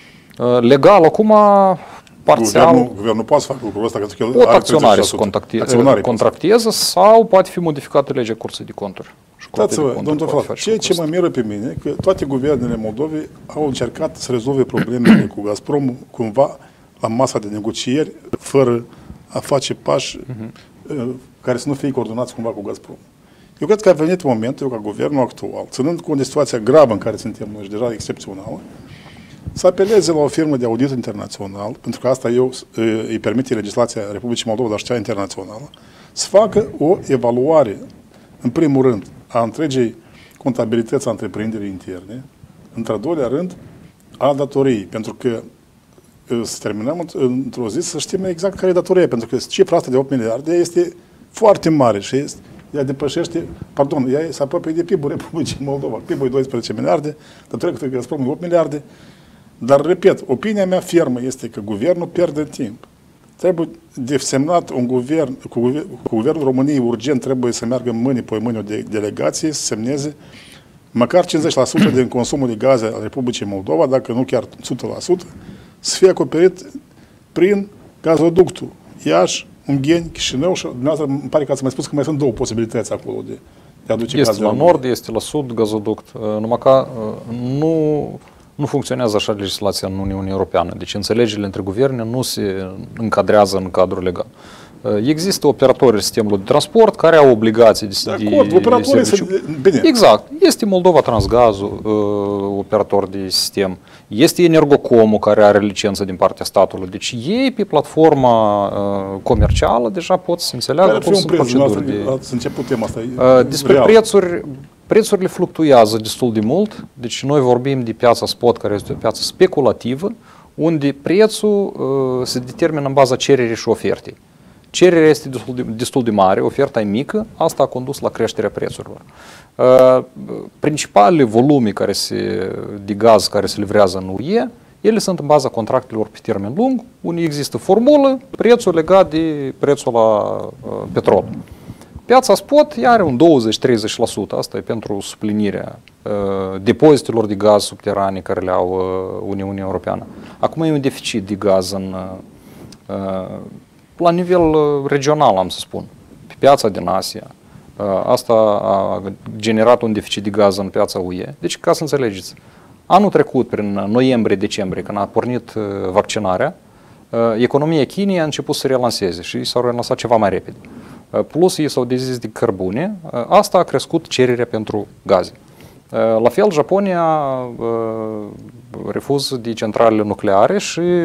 Legal, acum, parțial... Guvernul, guvernul poate să facă lucrul ăsta, că el pot acționare să contracteze sau poate fi modificată legea Cursului de Conturi. Uitați-vă, domnul Frat, ceea ce mă miră pe mine, că toate guvernele Moldovei au încercat să rezolve problemele cu Gazprom cumva la masa de negocieri, fără a face pași uh-huh. care să nu fie coordonați cumva cu Gazprom. Eu cred că a venit momentul ca guvernul actual, ținând cont de situația gravă în care suntem noi și deja excepțională, să apeleze la o firmă de audit internațional, pentru că asta eu, îi permite legislația Republicii Moldova, dar și cea internațională, să facă o evaluare, în primul rând, a întregii contabilități a întreprinderii interne, într-al doilea rând, a datoriei, pentru că să terminăm într-o zi să știm exact care e datoria, pentru că cifra asta de opt miliarde este foarte mare și este, ea depășește, pardon, ea se apropie de P I B-ul Republicii Moldova. P I B-ul e doisprezece miliarde, datoria către Gazprom e opt miliarde, dar, repet, opinia mea fermă este că guvernul pierde timp. Trebuie de semnat un guvern, cu, cu guvernul României urgent trebuie să meargă mâine pe mâine o de, delegație, să semneze măcar cincizeci la sută din consumul de gaze al Republicii Moldova, dacă nu chiar o sută la sută, să fie acoperit prin gazoductul Iași, Ungheni, Chișinău și dumneavoastră îmi pare că ați mai spus că mai sunt două posibilități acolo de, de a aduce gaze. Este la nord, este la sud gazoduct, numai că nu... Nu funcționează așa legislația în Uniunea Europeană. Deci înțelegerile între guverne nu se încadrează în cadrul legal. Există operatori sistemului de transport care au obligații de, de, de, acord, operatorii de serviciu. Bine. Exact. Este Moldova Transgazul, operator de sistem. Este Energocomul care are licență din partea statului. Deci ei pe platforma comercială deja pot să înțeleagă cum sunt proceduri. De... Ați început tema asta. Despre real. prețuri... Prețurile fluctuează destul de mult, deci noi vorbim de piața spot, care este o piață speculativă, unde prețul uh, se determină în baza cererii și ofertei. Cererea este destul de, destul de mare, oferta e mică, asta a condus la creșterea prețurilor. Uh, principalele volume care se, de gaz care se livrează în U E, ele sunt în baza contractelor pe termen lung, unde există formulă, prețul legat de prețul la uh, petrol. Piața spot are un douăzeci-treizeci la sută, asta e pentru suplinirea uh, depozitelor de gaz subterane care le au uh, Uniunea Europeană. Acum e un deficit de gaz în, uh, la nivel uh, regional, am să spun, pe piața din Asia. Uh, asta a generat un deficit de gaz în piața U E. Deci, ca să înțelegeți, anul trecut, prin noiembrie-decembrie, când a pornit uh, vaccinarea, uh, economia Chinei a început să relanseze și s-au relansat ceva mai repede. Plus ei s-au dezis de cărbune, asta a crescut cererea pentru gaze. La fel, Japonia refuză de centralele nucleare și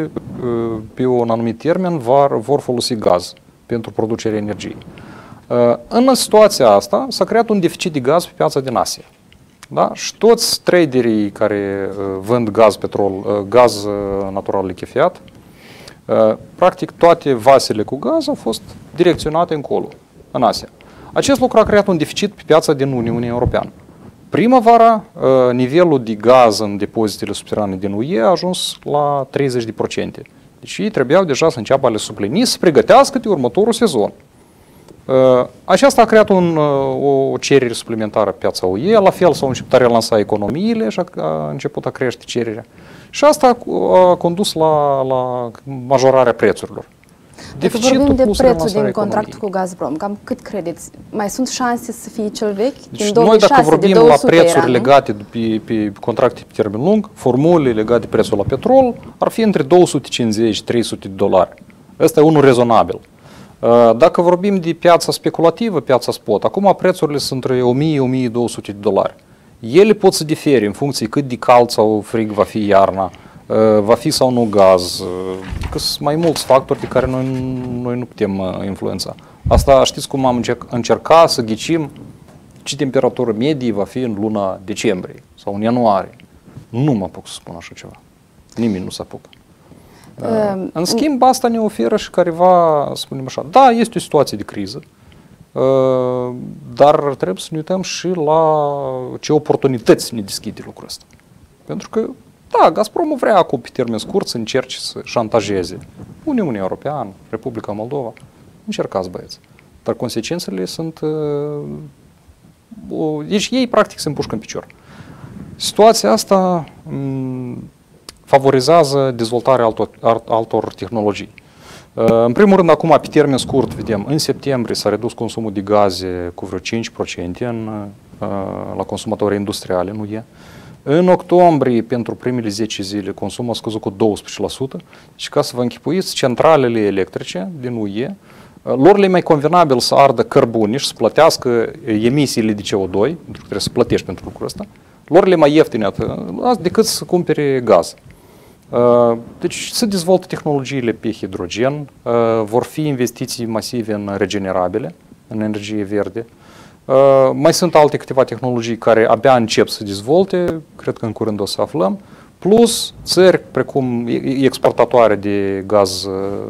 pe un anumit termen vor, vor folosi gaz pentru producerea energiei. În situația asta s-a creat un deficit de gaz pe piața din Asia. Da? Și toți traderii care vând gaz, petrol, gaz natural lichefiat, practic toate vasele cu gaz au fost direcționate încolo, în Asia. Acest lucru a creat un deficit pe piața din Uniunea Europeană. Primăvara, nivelul de gaz în depozitele subterane din U E a ajuns la treizeci la sută. Deci ei trebuiau deja să înceapă a le suplini, să se pregătească de următorul sezon. Aceasta a creat un, o cerere suplimentară pe piața U E, la fel s-au început a relansa economiile și a început a crește cererea. Și asta a condus la, la majorarea prețurilor. Dacă vorbim de prețul din contractul cu Gazprom, cam cât credeți? Mai sunt șanse să fie cel vechi? Deci noi dacă vorbim la prețuri era, legate pe, pe contracte pe termen lung, formule legate de prețul la petrol, ar fi între două sute cincizeci - trei sute de dolari. Ăsta e unul rezonabil. Dacă vorbim de piața speculativă, piața spot, acum prețurile sunt între o mie - o mie două sute de dolari. Ele pot să difere în funcție cât de cald sau frig va fi iarna, va fi sau nu gaz, că sunt mai mulți factori pe care noi, noi nu putem influența. Asta știți cum am încercat să ghicim ce temperatură medie va fi în luna decembrie sau în ianuarie. Nu mă apuc să spun așa ceva. Nimeni nu se apucă. Uh, în schimb, asta ne oferă și careva, spunem așa, da, este o situație de criză, uh, dar trebuie să ne uităm și la ce oportunități ne deschide lucrul ăsta. Pentru că, da, Gazpromul vrea acum pe termen scurt să încerce să șantajeze Uniunea Europeană, Republica Moldova. Încercați, băieți. Dar consecințele sunt... Uh, o, deci ei, practic, se împușcă în picior. Situația asta... Um, favorizează dezvoltarea altor, altor tehnologii. În primul rând, acum, pe termen scurt, vedem, în septembrie s-a redus consumul de gaze cu vreo cinci la sută în, la consumatorii industriali în U E. În octombrie, pentru primele zece zile, consumul a scăzut cu douăsprezece la sută. Și ca să vă închipuiți, centralele electrice din U E, lor le e mai convenabil să ardă cărbune și să plătească emisiile de C O doi, pentru că trebuie să plătești pentru lucrul ăsta, lor le mai ieftine decât să cumpere gaz. Deci se dezvoltă tehnologiile pe hidrogen, vor fi investiții masive în regenerabile, în energie verde. Mai sunt alte câteva tehnologii care abia încep să dezvolte, cred că în curând o să aflăm, plus țări precum exportatoare de gaz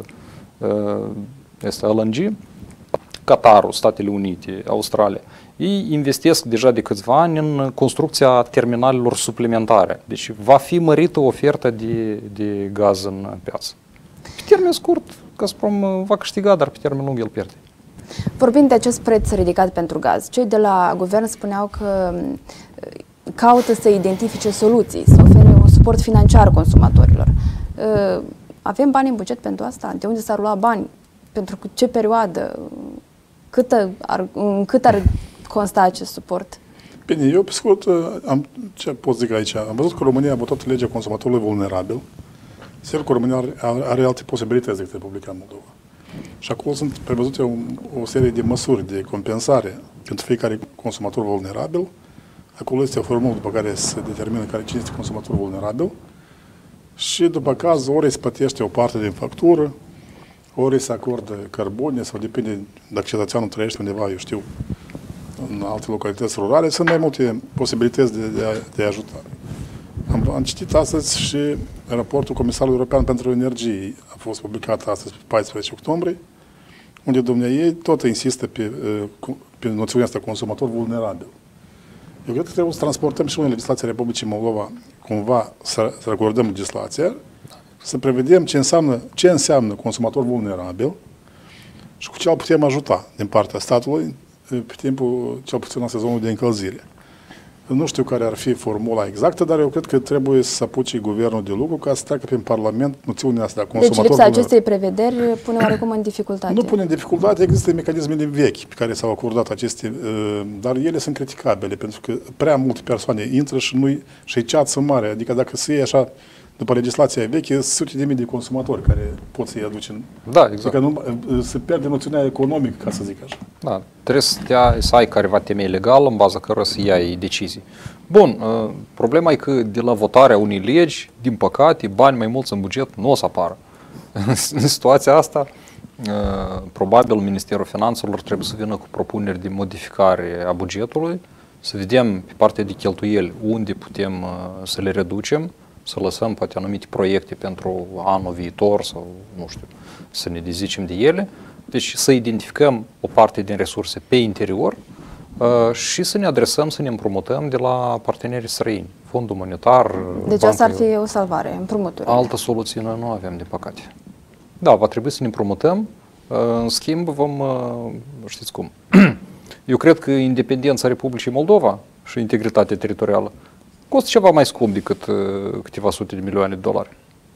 este L N G, Qatarul, Statele Unite, Australia. Ei investesc deja de câțiva ani în construcția terminalelor suplimentare. Deci va fi mărită oferta de, de gaz în piață. Pe termen scurt, Gazprom va câștiga, dar pe termen lung el pierde. Vorbind de acest preț ridicat pentru gaz, cei de la guvern spuneau că caută să identifice soluții, să ofere un suport financiar consumatorilor. Avem bani în buget pentru asta? De unde s-ar lua bani? Pentru ce perioadă? Cât ar, în cât ar consta acest suport? Bine, eu pe scurt, am, ce pot zic aici? Am văzut că România a votat legea consumatorului vulnerabil. Sigur că România are, are alte posibilități decât Republica Moldova. Și acolo sunt prevăzute o, o serie de măsuri de compensare pentru fiecare consumator vulnerabil. Acolo este o formulă după care se determină care cine este consumator vulnerabil și după caz ori se plătește o parte din factură, ori se acordă cărbune sau depinde dacă cetățeanul trăiește undeva, eu știu, în alte localități rurale, sunt mai multe posibilități de, de, a, de a ajuta. Am, am citit astăzi și raportul Comisarului European pentru Energie, a fost publicat astăzi pe paisprezece octombrie, unde dumneavoastră tot insistă pe, pe noțiunea asta consumator vulnerabil. Eu cred că trebuie să transportăm și în legislația Republicii Moldova, cumva să, să recordăm legislația, să prevedem ce înseamnă, ce înseamnă consumator vulnerabil și cu ce îl putem ajuta din partea statului pe timpul, cel puțin în sezonul de încălzire. Nu știu care ar fi formula exactă, dar eu cred că trebuie să apuce guvernul de lucru ca să treacă prin Parlament noțiunea asta de consumator vulnerabil. Deci lipsa acestei prevederi pune oarecum în dificultate. Nu pune în dificultate, există mecanismele vechi pe care s-au acordat aceste, dar ele sunt criticabile, pentru că prea multe persoane intră și nu-i și ceață mare, adică dacă se iei așa după legislația veche, sute de mii de consumatori care pot să-i aduce în... Da, exact. Adică nu, se pierde noțiunea economică, ca să zic așa. Da, trebuie să, te, să ai careva temei legală în baza cărora să iei decizii. Bun, problema e că de la votarea unei legi, din păcate, bani mai mulți în buget nu o să apară. În situația asta, probabil Ministerul Finanțelor trebuie să vină cu propuneri de modificare a bugetului, să vedem pe partea de cheltuieli unde putem să le reducem, să lăsăm poate anumite proiecte pentru anul viitor sau, nu știu, să ne dezicem de ele. Deci să identificăm o parte din resurse pe interior și să ne adresăm, să ne împrumutăm de la partenerii străini, Fondul Monetar. Deci asta ar fi o salvare, împrumuturi. Altă soluție noi nu avem, din păcate. Da, va trebui să ne împrumutăm, în schimb vom, știți cum, eu cred că independența Republicii Moldova și integritatea teritorială costă ceva mai scump decât câteva sute de milioane de dolari.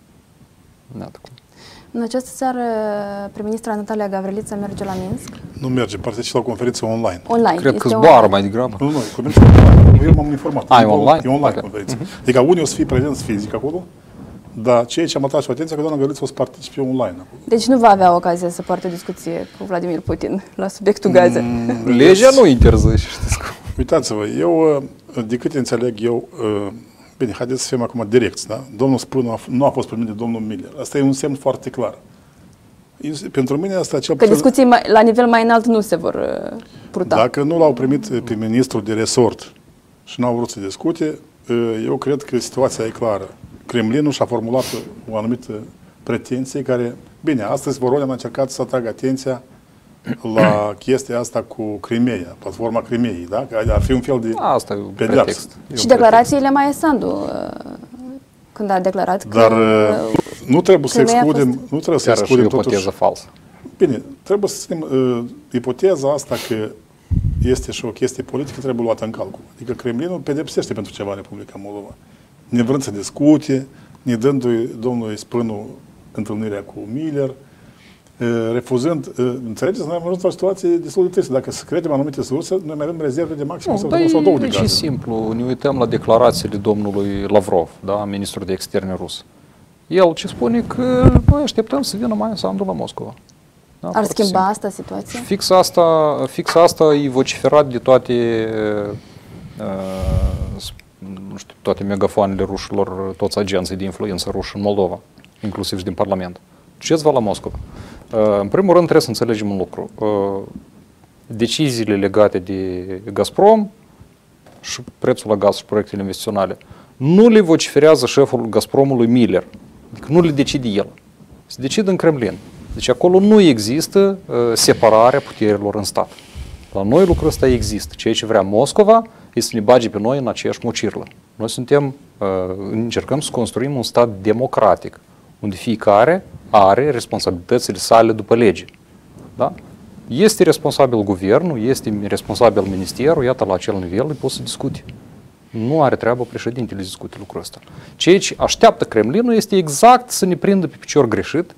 Iată cum. În această seară, prim-ministra Natalia Gavrilița merge la Minsk. Nu merge, participă la o conferință online. Online. Cred că zboară mai degrabă. Nu, nu, conferință online. Eu m-am informat. A, e online? E online conferință. Uh-huh. Adică unii o să fie prezenți fizic acolo, dar ceea ce am atras și atenția că doamna Gavrilița o să participe online acolo. Deci nu va avea ocazia să poartă discuție cu Vladimir Putin la subiectul gaze. Mm, legea nu interzice, știți cum. Uitați-vă, eu, de câte înțeleg eu, bine, haideți să fim acum direcți, da? Domnul Spânu nu a fost primit de domnul Miller. Asta e un semn foarte clar. Pentru mine asta cel Că discuții mai, la nivel mai înalt nu se vor uh, purta. Dacă nu l-au primit pe ministrul de resort și n-au vrut să discute, eu cred că situația e clară. Kremlinul și-a formulat o anumită pretenție care, bine, astăzi Voronin a încercat să atragă atenția la chestia asta cu Crimeea, platforma Crimeei, da? Că ar fi un fel de asta e un pedeapsă. pretext. Și declarațiile Maia Sandu, când a declarat că... Dar nu trebuie să excludem... Nu trebuie să excludem totuși... ipoteză falsă. Bine, trebuie să ținem... Uh, ipoteza asta că este și o chestie politică trebuie luată în calcul. Adică Kremlinul pedepsește pentru ceva Republica Moldova. Ne vrând să discute, ne dându-i domnului Spânu întâlnirea cu Miller, refuzând, înțelegeți, noi am ajuns la o situație destul de tristă. Dacă să credem anumite surse, noi mai avem rezerve de maxim sau două de gaze. E simplu, ne uităm la declarațiile domnului Lavrov, da, ministrul de externe rus. El ce spune că noi așteptăm să vină Maia Sandu la Moscova. Da, ar schimba simplu. asta situația? Fix asta, fix asta e vociferat de toate uh, nu știu, toate megafoanele rușilor, toți agenții de influență ruși în Moldova, inclusiv și din Parlament. Ce-ți va la Moscova? În primul rând trebuie să înțelegem un lucru. Deciziile legate de Gazprom și prețul la gaz și proiectele investiționale nu le vociferează șeful Gazpromului Miller. Adică nu le decide el. Se decide în Kremlin. Deci acolo nu există separarea puterilor în stat. La noi lucrul ăsta există. Ceea ce vrea Moscova este să ne bage pe noi în aceeași mucirlă. Noi suntem, încercăm să construim un stat democratic, unde fiecare are responsabilitățile sale după lege. Da? Este responsabil guvernul, este responsabil ministerul, iată la acel nivel îi pot să discute. Nu are treabă președintele să discute lucrul ăsta. Ceea ce așteaptă Kremlinul este exact să ne prindă pe picior greșit.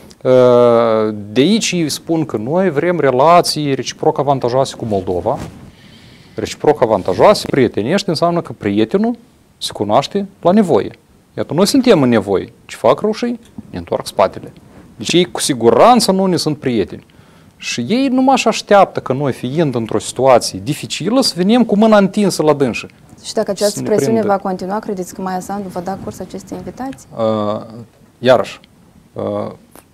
De aici îi spun că noi vrem relații reciproc avantajoase cu Moldova. Reciproc avantajoase, prietenești, înseamnă că prietenul se cunoaște la nevoie. Iată, noi suntem în nevoie. Ce fac rușii? Ne întoarc spatele. Deci ei cu siguranță nu ne sunt prieteni. Și ei numai așa așteaptă că noi, fiind într-o situație dificilă, să venim cu mâna întinsă la dânsă. Și dacă această presiune va continua, credeți că Maia Sandu va da curs acestei invitații? Uh, iarăși, uh,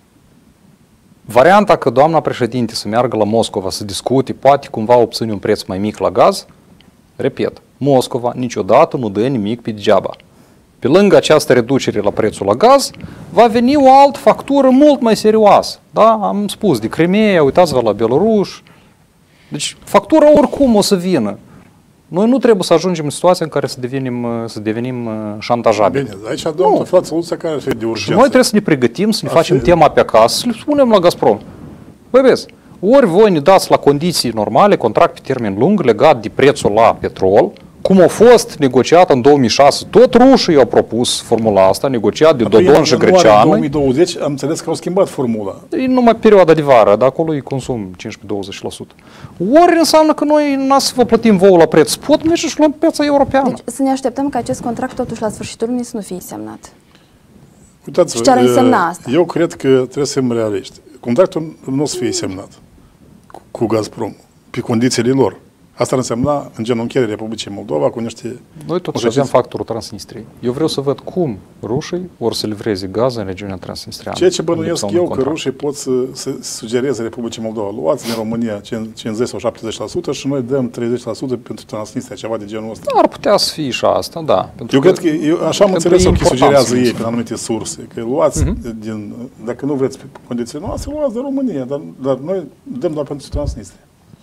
varianta că doamna președinte să meargă la Moscova să discute, poate cumva obține un preț mai mic la gaz, repet, Moscova niciodată nu dă nimic pe degeaba. Pe lângă această reducere la prețul la gaz, va veni o altă factură mult mai serioasă. Da? Am spus, de Crimeea, uitați-vă la Belarus. Deci factura oricum o să vină. Noi nu trebuie să ajungem în situația în care să devenim, să devenim șantajabili. Bine, aici domnul aflat soluția care ar fi de urgență. Și noi trebuie să ne pregătim, să ne ar facem fi... tema pe acasă, să le spunem la Gazprom. Băi, vezi, ori voi ne dați la condiții normale, contract pe termen lung, legat de prețul la petrol, cum a fost negociat în două mii șase, tot rușii au propus formula asta, negociat de Dodon și Greceanu. În două mii douăzeci am înțeles că au schimbat formula. E numai perioada de vară, dar acolo e consum cincisprezece-douăzeci la sută. Ori înseamnă că noi n-am să vă plătim vouă la preț spot, mergem și luăm piața europeană. Deci să ne așteptăm ca acest contract totuși la sfârșitul lunii să nu fie semnat. Uitați-vă, și ce ar însemna asta? Eu cred că trebuie să fim realiști. Contractul nu o să fie semnat cu, cu Gazprom, pe condițiile lor. Asta ar însemna îngenuncherea Republicii Moldova cu niște... Noi totuși avem factorul Transnistriei. Eu vreau să văd cum rușii vor să livreze gaz în regiunea transnistreană. Ceea ce bănuiesc eu că rușii pot să, să sugereze Republicii Moldova. Luați din România cincizeci sau șaptezeci la sută și noi dăm treizeci la sută pentru Transnistria, ceva de genul ăsta. Ar putea să fie și asta, da. Eu cred că, eu, așa am înțeles că sugerează ei prin anumite surse, că luați uh-huh. din, dacă nu vreți pe condiții noastre, luați de România, dar, dar noi dăm doar pentru Transnistria.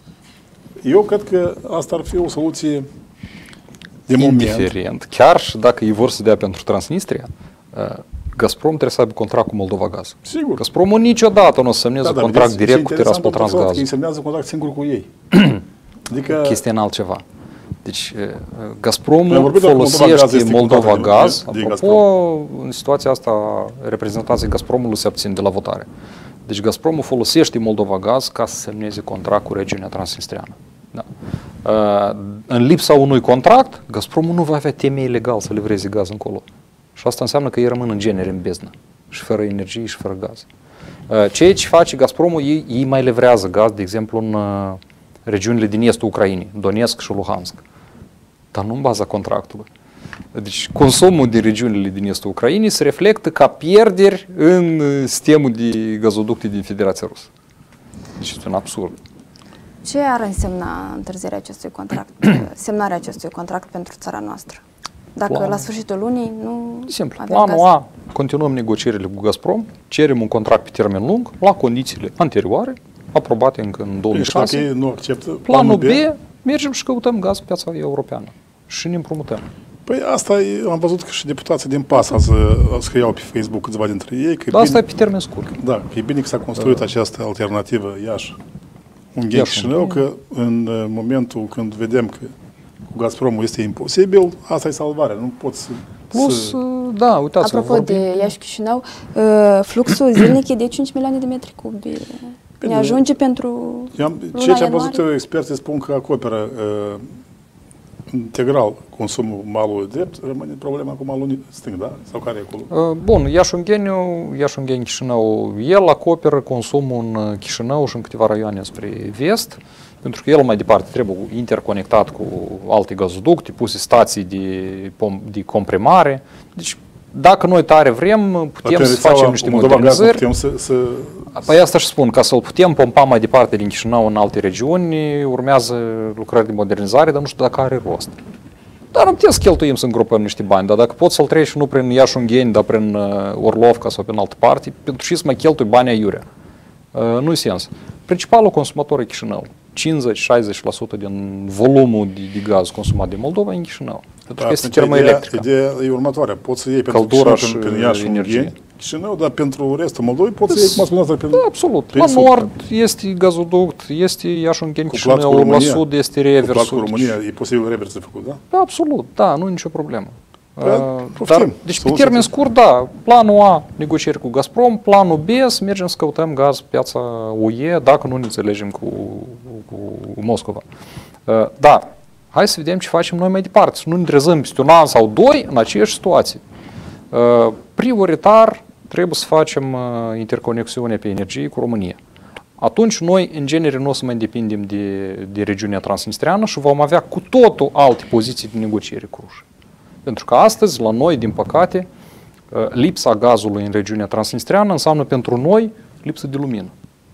Eu cred că asta ar fi o soluție de moment. Indiferent. Chiar și dacă ei vor să dea pentru Transnistria, Gazprom trebuie să aibă contract cu Moldova Gaz. Sigur. Gazpromul niciodată nu o să semneze da, contract da, direct cu Tiraspol Transgaz. Ei semnează contract singur cu ei. Adică chestia în altceva. Deci Gazpromul folosește Moldova Gaz. Apropo, în situația asta, reprezentanții Gazpromului se abțin de la votare. Deci Gazpromul folosește Moldova Gaz ca să semneze contract cu regiunea transnistreană. Da. În lipsa unui contract, Gazpromul nu va avea temei legal să livreze gaz încolo. Și asta înseamnă că ei rămân în genere în beznă. Și fără energie și fără gaz. Ceea ce face Gazpromul, ei, ei mai livrează gaz, de exemplu, în regiunile din estul Ucrainei, Donetsk și Luhansk. Dar nu în baza contractului. Deci consumul din regiunile din estul Ucrainei se reflectă ca pierderi în sistemul de gazoducte din Federația Rusă. Deci este un absurd. Ce ar însemna întârzierea acestui contract, semnarea acestui contract pentru țara noastră? Dacă Plan. la sfârșitul lunii nu Simplu. Planul A, continuăm negocierile cu Gazprom, cerem un contract pe termen lung, la condițiile anterioare, aprobate încă în două mii șase. Deci, nu acceptă, planul B, mergem și căutăm gaz pe piața europeană și ne împrumutăm. Păi asta am văzut că și deputații din PAS azi scriau pe Facebook câțiva dintre ei. Că Dar asta e pe termen scurt. Da, că e bine că s-a construit da. această alternativă Iași. Un Ungheni Chișinău, că în momentul când vedem că cu Gazpromul este imposibil, asta e salvarea. Nu poți să... Plus, să... da, uitați. Apropo de Iași Chișinău, fluxul zilnic e de cinci milioane de metri cubi. Ne ajunge pentru Ceea ce am văzut eu, experții spun că acoperă uh, integral consumul malului drept, rămâne problema cu malul stâng, da? Sau care e acolo? Bun, Iași-Ungheniu, Iași-Ungheni Chișinău, el acoperă consumul în Chișinău și în câteva raioane spre vest, pentru că el mai departe trebuie interconectat cu alte gazoducte, puse stații de, de comprimare. Deci, dacă noi tare vrem, putem să facem niște modernizări. Putem să, să... Păi asta și spun, ca să-l putem pompa mai departe din Chișinău în alte regiuni, urmează lucrări de modernizare, dar nu știu dacă are rost. Dar nu putem să cheltuim să îngropăm niște bani, dar dacă poți să-l treci nu prin Iași-Ungheni, dar prin Orlovca sau prin altă parte, pentru și să mai cheltui banii aiurea. Nu-i sens. Principalul consumator e Chișinău. cincizeci-șaizeci la sută din volumul de, de gaz consumat de Moldova e în Chișinău. Pentru că este termoelectrică. Ideea e următoarea. Poți să iei pentru Chișinău, și prin Iași, energie. Chișinău, dar pentru restul Moldovei poți să iei, cum a spus, da, absolut. La nord este gazoduct, este Iași-Ungheni, Chișinău, la sud este reversul. Cu România e posibil revers de făcut, da? Da, absolut, da, nu e nicio problemă. Păi, Dar, deci, pe termen scurt, da, planul A, negocieri cu Gazprom, planul B, să mergem să căutăm gaz pe piața U E, dacă nu ne înțelegem cu, cu Moscova. Dar, hai să vedem ce facem noi mai departe, să nu ne trezăm peste un an sau doi în aceeași situație. Prioritar, trebuie să facem interconexiune pe energie cu România. Atunci noi, în genere, nu o să mai depindem de, de regiunea transnistreană și vom avea cu totul alte poziții de negociere cu rușii. Pentru că astăzi, la noi, din păcate, lipsa gazului în regiunea transnistreană înseamnă pentru noi lipsă de lumină.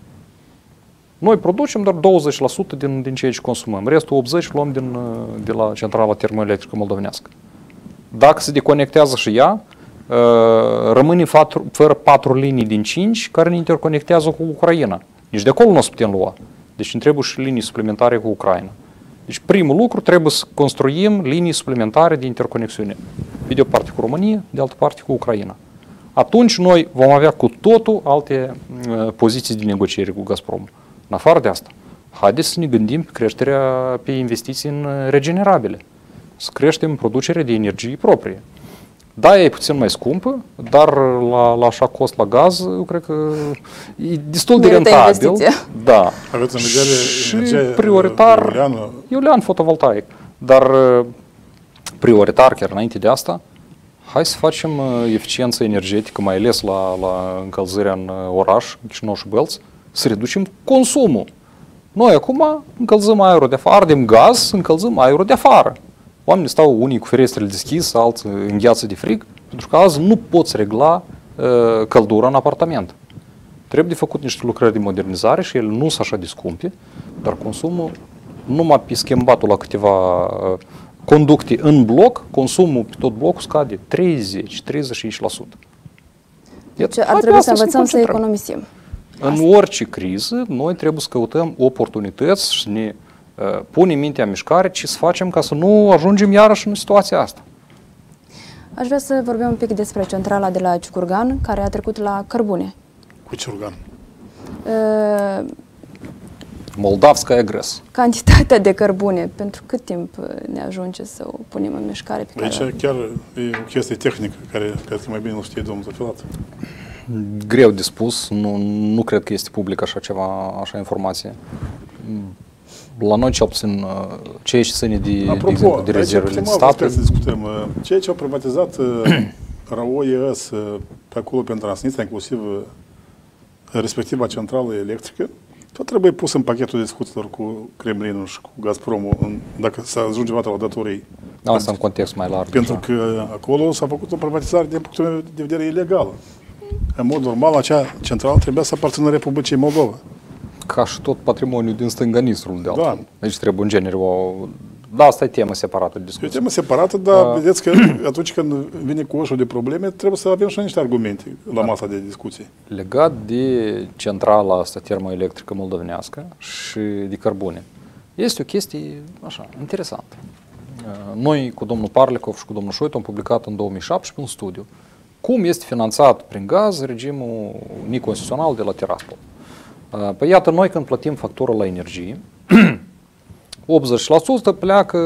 Noi producem doar douăzeci la sută din, din ceea ce consumăm. Restul optzeci la sută luăm din, de la centrala termoelectrică moldovenească. Dacă se deconectează și ea, rămâne fără patru linii din cinci care ne interconectează cu Ucraina. Nici de acolo nu o să putem lua. Deci ne trebuie și linii suplimentare cu Ucraina. Deci primul lucru, trebuie să construim linii suplimentare de interconexiune. Pe de o parte cu România, de altă parte cu Ucraina. Atunci noi vom avea cu totul alte uh, poziții de negociere cu Gazprom. În afară de asta, haideți să ne gândim pe creșterea, pe investiții în regenerabile. Să creștem producerea de energie proprie. Da, e puțin mai scumpă, dar la, la așa cost la gaz, eu cred că e destul de rentabil. Da. Aveți în vedere și prioritar, iuliană? Iulian fotovoltaic. Dar prioritar, chiar înainte de asta, hai să facem eficiență energetică, mai ales la, la încălzirea în oraș, Chișinău și Bălți, să reducem consumul. Noi acum încălzăm aerul de afară, ardem gaz, încălzăm aerul de afară. Oamenii stau unii cu ferestrele deschise, alții îngheață de frig, pentru că azi nu poți regla uh, căldura în apartament. Trebuie de făcut niște lucrări de modernizare și ele nu sunt așa de scumpe, dar consumul, numai pe schimbatul la câteva uh, conducte în bloc, consumul pe tot blocul scade treizeci la treizeci și cinci la sută. Deci ar trebui să învățăm să economisim. În orice criză, noi trebuie să căutăm oportunități și ne uh, punem mintea în mișcare ce să facem ca să nu ajungem iarăși în situația asta. Aș vrea să vorbim un pic despre centrala de la Ciucurgan, care a trecut la cărbune. Cu Ciucurgan? Uh, Moldavskaya Gres. Cantitatea de cărbune, pentru cât timp ne ajunge să o punem în mișcare? Pe Aici care... chiar e o chestie tehnică, care cred că mai bine o știe domnul Zafilat. Greu de spus, nu, nu cred că este public așa ceva, așa informație. La noi, cel puțin, ceea ce ține de, Apropo, de exemplu, de rezervele de stat. Să discutăm. Ceea ce au privatizat RAO E S pe acolo, pe Transnistria, inclusiv respectiva centrală electrică, tot trebuie pus în pachetul discuțiilor cu Kremlinul și cu Gazpromul, în, dacă se ajunge la datorii. Asta în context mai larg. Pentru așa. Că acolo s-a făcut o privatizare din punctul meu de vedere ilegală. În mod normal, acea centrală trebuia să aparțină Republicii Moldova. Ca și tot patrimoniul din stânga Nistrului, de altfel. Da. Deci trebuie în genere o... Da, asta e temă separată de discuție. E o temă separată, dar uh, vedeți că atunci când vine cu oșul de probleme, trebuie să avem și niște argumente la masa de discuție. Legat de centrala asta termoelectrică moldovenească și de cărbune, este o chestie așa, interesantă. Noi cu domnul Parlikov și cu domnul Șoitu am publicat în două mii șaptesprezece un studiu cum este finanțat prin gaz regimul neconstituțional de la Tiraspol. Păi iată, noi când plătim factură la energie, optzeci la sută pleacă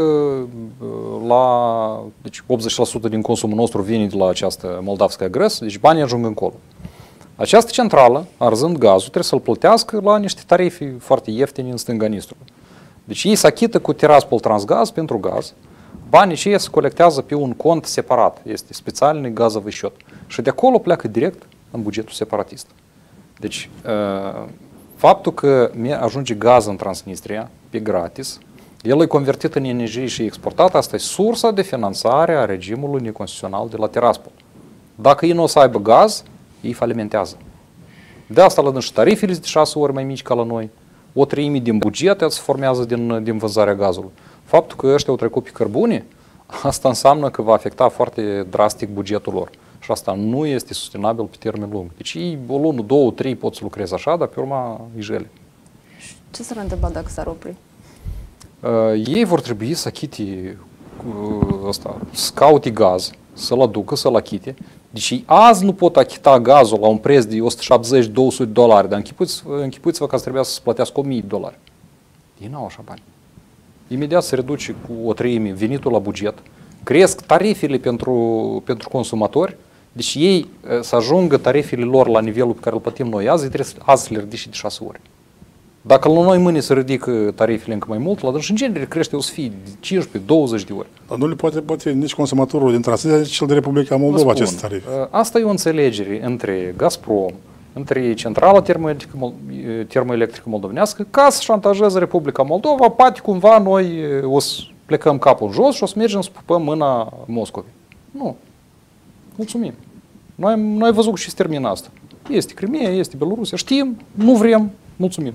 la... Deci optzeci la sută din consumul nostru vine de la această Moldavskaya Gres, deci banii ajung încolo. Această centrală, arzând gazul, trebuie să-l plătească la niște tarife foarte ieftine în stânga Nistrului. Deci ei se achită cu Tiraspol Transgaz pentru gaz, banii aceia se colectează pe un cont separat, este specialный газовый счет. Și de acolo pleacă direct în bugetul separatist. Deci, faptul că ajunge gaz în Transnistria pe gratis, el e convertit în energie și exportat, asta e sursa de finanțare a regimului neconstituțional de la Tiraspol. Dacă ei nu o să aibă gaz, ei falimentează. De asta la și tarifele de șase ori mai mici ca la noi. O treime din buget se formează din, din vânzarea gazului. Faptul că ăștia au trecut pe cărbune, asta înseamnă că va afecta foarte drastic bugetul lor. Și asta nu este sustenabil pe termen lung. Deci ei o lună, două, trei pot să lucreze așa, dar pe urma îi jele. Ce s-ar întâmpla dacă s-ar opri? Uh, ei vor trebui să achite uh, ăsta, să caute gaz, să-l aducă, să-l achite. Deci ei azi nu pot achita gazul la un preț de o sută șaptezeci - două sute de dolari, dar închipuiți-vă că trebuia să-ți plătească o mie de dolari. Ei n-au așa bani. Imediat se reduce cu o treime venitul la buget, cresc tarifele pentru, pentru consumatori, deci ei să ajungă tarifele lor la nivelul pe care îl plătim noi azi, trebuie azi să le ridice de șase ori. Dacă la noi mâine se ridică tarifele încă mai mult, la dâns în genere crește o să fie de cincisprezece - douăzeci de ori. Dar nu le poate, poate nici consumatorul din Transnistria, nici cel de Republica Moldova acest tarif. Asta e o înțelegere între Gazprom, între centrala termoelectrică, termoelectrică moldovenească, ca să șantajeze Republica Moldova, poate cumva noi o să plecăm capul în jos și o să mergem să pupăm mâna Moscovei. Nu. Mulțumim. Noi, noi am văzut și se termină asta. Este Crimea, este Belorusia, știm, nu vrem, mulțumim.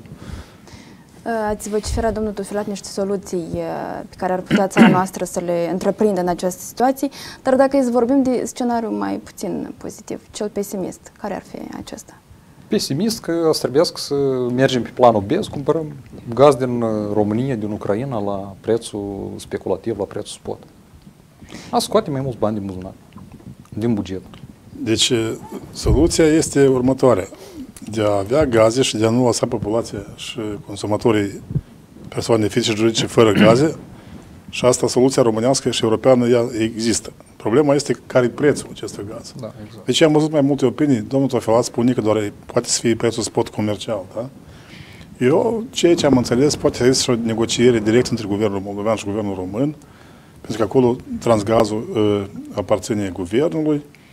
Ați vociferat, domnul Tufilat, niște soluții pe care ar putea țara noastră să le întreprindă în această situație, dar dacă să vorbim de scenariu mai puțin pozitiv, cel pesimist, care ar fi acesta? Pesimist că trebuie să mergem pe planul B, să cumpărăm gaz din România, din Ucraina, la prețul speculativ, la prețul spot. A scoate mai mulți bani din buzunar, din buget. Deci, soluția este următoarea. De a avea gaze și de a nu lăsa populația și consumatorii persoane fizice și juridice fără gaze. Și asta, soluția românească și europeană, ea există. Problema este care e prețul acestui gaz. Da, exact. Deci am văzut mai multe opinii. Domnul Tofilat spune că doar poate să fie prețul spot comercial. Da? Eu, ceea ce am înțeles, poate să și o negociere direct între guvernul moldovean și guvernul român, pentru că acolo Transgazul uh, aparține guvernului.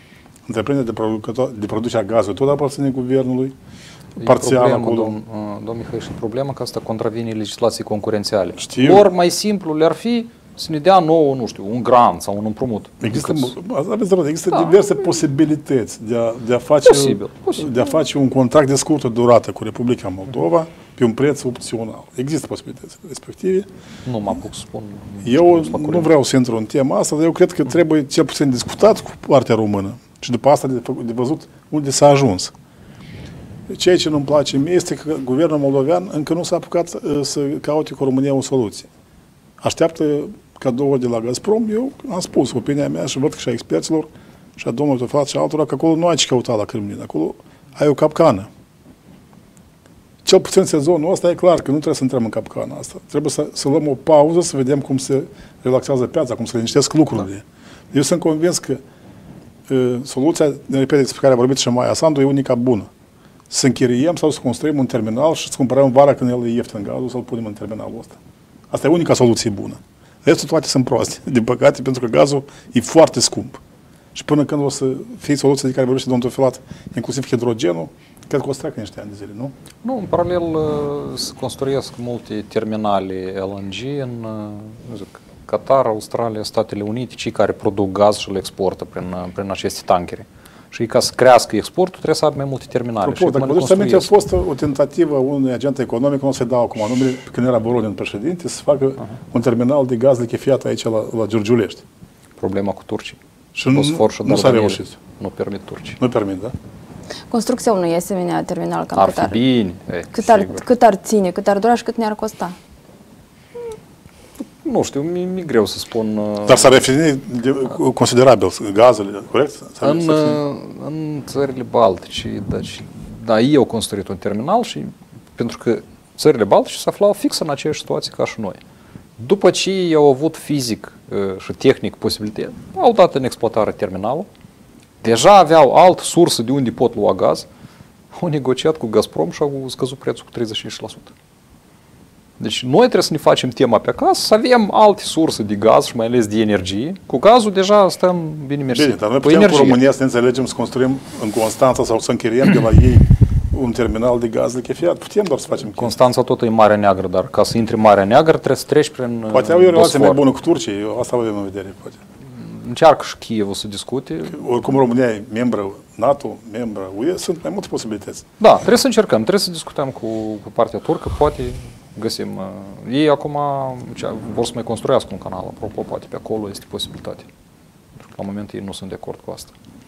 întreprinderea de, producător, de producere a gazului tot aparține guvernului, E parțial problema, acolo. domn, domn Mihai, și problema că asta contravine legislației concurențiale. Știu. Ori mai simplu le-ar fi să ne dea nouă, nu știu, un grant sau un împrumut. Există, Decât- aveți dreptate, există Da. diverse posibilități de a, de, a face, Posibil, posibil. de a face un contract de scurtă durată cu Republica Moldova pe un preț opțional. Există posibilități respective. Nu mă apuc să spun. Eu știu, nu vreau să intru în tema asta, dar eu cred că trebuie cel puțin discutat cu partea română și după asta de, făcut- de văzut unde s-a ajuns. Ceea ce nu-mi place mie este că guvernul moldovean încă nu s-a apucat uh, să caute cu România o soluție. Așteaptă cadouri de la Gazprom. Eu am spus opinia mea și văd că și a experților și a domnului Tofat și altora că acolo nu ai ce căuta la Kremlin. Acolo ai o capcană. Cel puțin sezonul ăsta e clar că nu trebuie să intrăm în capcana asta. Trebuie să, să luăm o pauză, să vedem cum se relaxează piața, cum se liniștesc lucrurile. Da. Eu sunt convins că uh, soluția, repede, despre care a vorbit și Maia Sandu, e unica bună. Să închiriem sau să construim un terminal și să cumpărăm vara când el e ieftin gazul, să-l punem în terminalul ăsta. Asta e unica soluție bună. Restul toate sunt proaste, din păcate, pentru că gazul e foarte scump. Și până când o să fie soluția de care vorbește domnul Tofilat, inclusiv hidrogenul, cred că o să treacă niște ani de zile, nu? Nu, în paralel uh, se construiesc multe terminale L N G în uh, nu zic, Qatar, Australia, Statele Unite, cei care produc gaz și îl exportă prin, uh, prin aceste tankere. Și ca să crească exportul, trebuie să aibă mai multe terminale. Apropo, dacă vă duceți aminte, a fost o tentativă unui agent economic, nu o să-i dau acum numele, când era Voronin președinte, să facă uh-huh. un terminal de gaz lichefiat aici la, la Giurgiulești. Problema cu turcii. Și nu, nu s-a reușit. Nu permit turcii. Nu permit, da? Construcția unui asemenea terminal cam Ar cât fi ar, bine. E, cât, ar, sigur. cât ar ține, cât ar dura și cât ne-ar costa? Nu știu, mi-e mi greu să spun. uh, Dar s-a refinit considerabil gazele, corect? S-a În, refinit. uh, în țările Baltice, deci, da, ei au construit un terminal și pentru că țările Baltice se aflau fix în aceeași situație ca și noi. După ce ei au avut fizic uh, și tehnic posibilitate, au dat în exploatare terminalul, deja aveau altă sursă de unde pot lua gaz, au negociat cu Gazprom și au scăzut prețul cu treizeci și cinci la sută. Deci noi trebuie să ne facem tema pe acasă, să avem alte surse de gaz și mai ales de energie. Cu gazul deja stăm bine mersi. Bine, dar noi Cu putem cu energie. România să ne înțelegem să construim în Constanța sau să închiriem de la ei un terminal de gaz lichefiat. Putem doar să facem chestii. Constanța tot e Marea Neagră, dar ca să intri în Marea Neagră trebuie să treci prin Poate au o relație Bosfor. mai bună cu Turcia, eu asta avem în vedere, poate. Încearcă și Kievul să discute. Oricum România e membră NATO, membră U E, sunt mai multe posibilități. Da, trebuie să încercăm, trebuie să discutăm cu, cu partea turcă, poate găsim. Uh, ei acum ce- vor să mai construiască un canal, apropo, poate pe acolo este posibilitate. Pentru că la moment ei nu sunt de acord cu asta.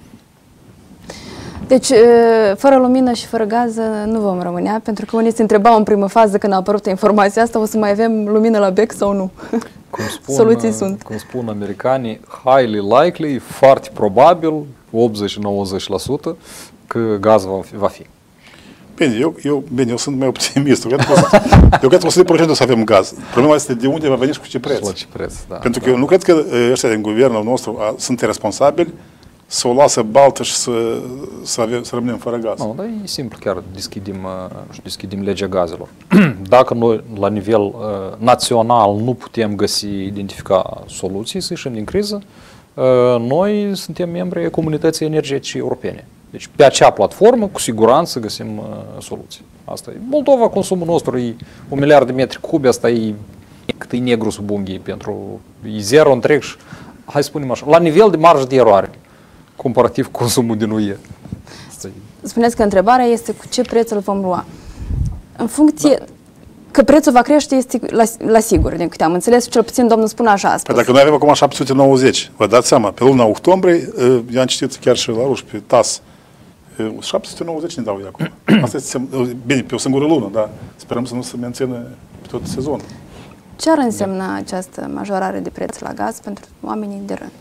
Deci, fără lumină și fără gaz nu vom rămâne, pentru că unii se întrebau în primă fază când a apărut informația asta, o să mai avem lumină la bec sau nu? Cum spun, Soluții sunt. Cum spun americanii, highly likely, foarte probabil, optzeci-nouăzeci la sută, că gaz va fi. Va fi. Bine, eu, eu, bine, eu sunt mai optimist. Eu cred că o să- eu cred că o să de să avem gaz. Problema este de unde va veni și cu ce preț. La ce preț, da. Pentru că da. eu nu cred că ăștia din guvernul nostru a, sunt responsabili să o lasă baltă și să, să, avem, să rămânem fără gaz. Nu, dar e simplu, chiar deschidem, uh, și deschidem legea gazelor. Dacă noi, la nivel uh, național, nu putem găsi, identifica soluții să ieșim din criză, uh, noi suntem membri ai comunității energetice europene. Deci, pe acea platformă, cu siguranță, găsim uh, soluții. Asta e. Moldova, consumul nostru e un miliard de metri cubi, asta e cât e negru sub unghii pentru, e zero întreg și, hai să spunem așa, la nivel de marjă de eroare, comparativ cu consumul din U E. Asta e. Spuneți că întrebarea este cu ce preț îl vom lua. În funcție... Da. Că prețul va crește este la, la sigur, din câte am înțeles, cel puțin domnul spune așa a spus. Păi dacă noi avem acum șapte sute nouăzeci, vă dați seama, pe luna octombrie, eu am citit chiar și la ruși, pe T A S, șapte sute nouăzeci ne dau de acum. Asta este, bine, pe o singură lună, dar sperăm să nu se mențină pe tot sezonul. Ce ar însemna această majorare de preț la gaz pentru oamenii de rând?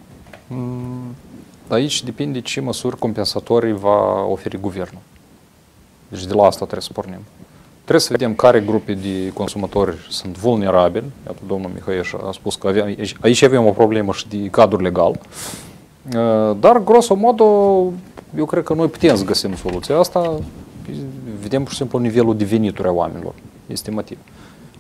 Aici depinde ce măsuri compensatorii va oferi guvernul. Deci de la asta trebuie să pornim. Trebuie să vedem care grupe de consumatori sunt vulnerabili. Iată, domnul Mihai a spus că avem, aici avem o problemă și de cadru legal. Dar, grosomodo, eu cred că noi putem să găsim soluția asta. Vedem, pur și simplu, nivelul de venituri a oamenilor, estimativ.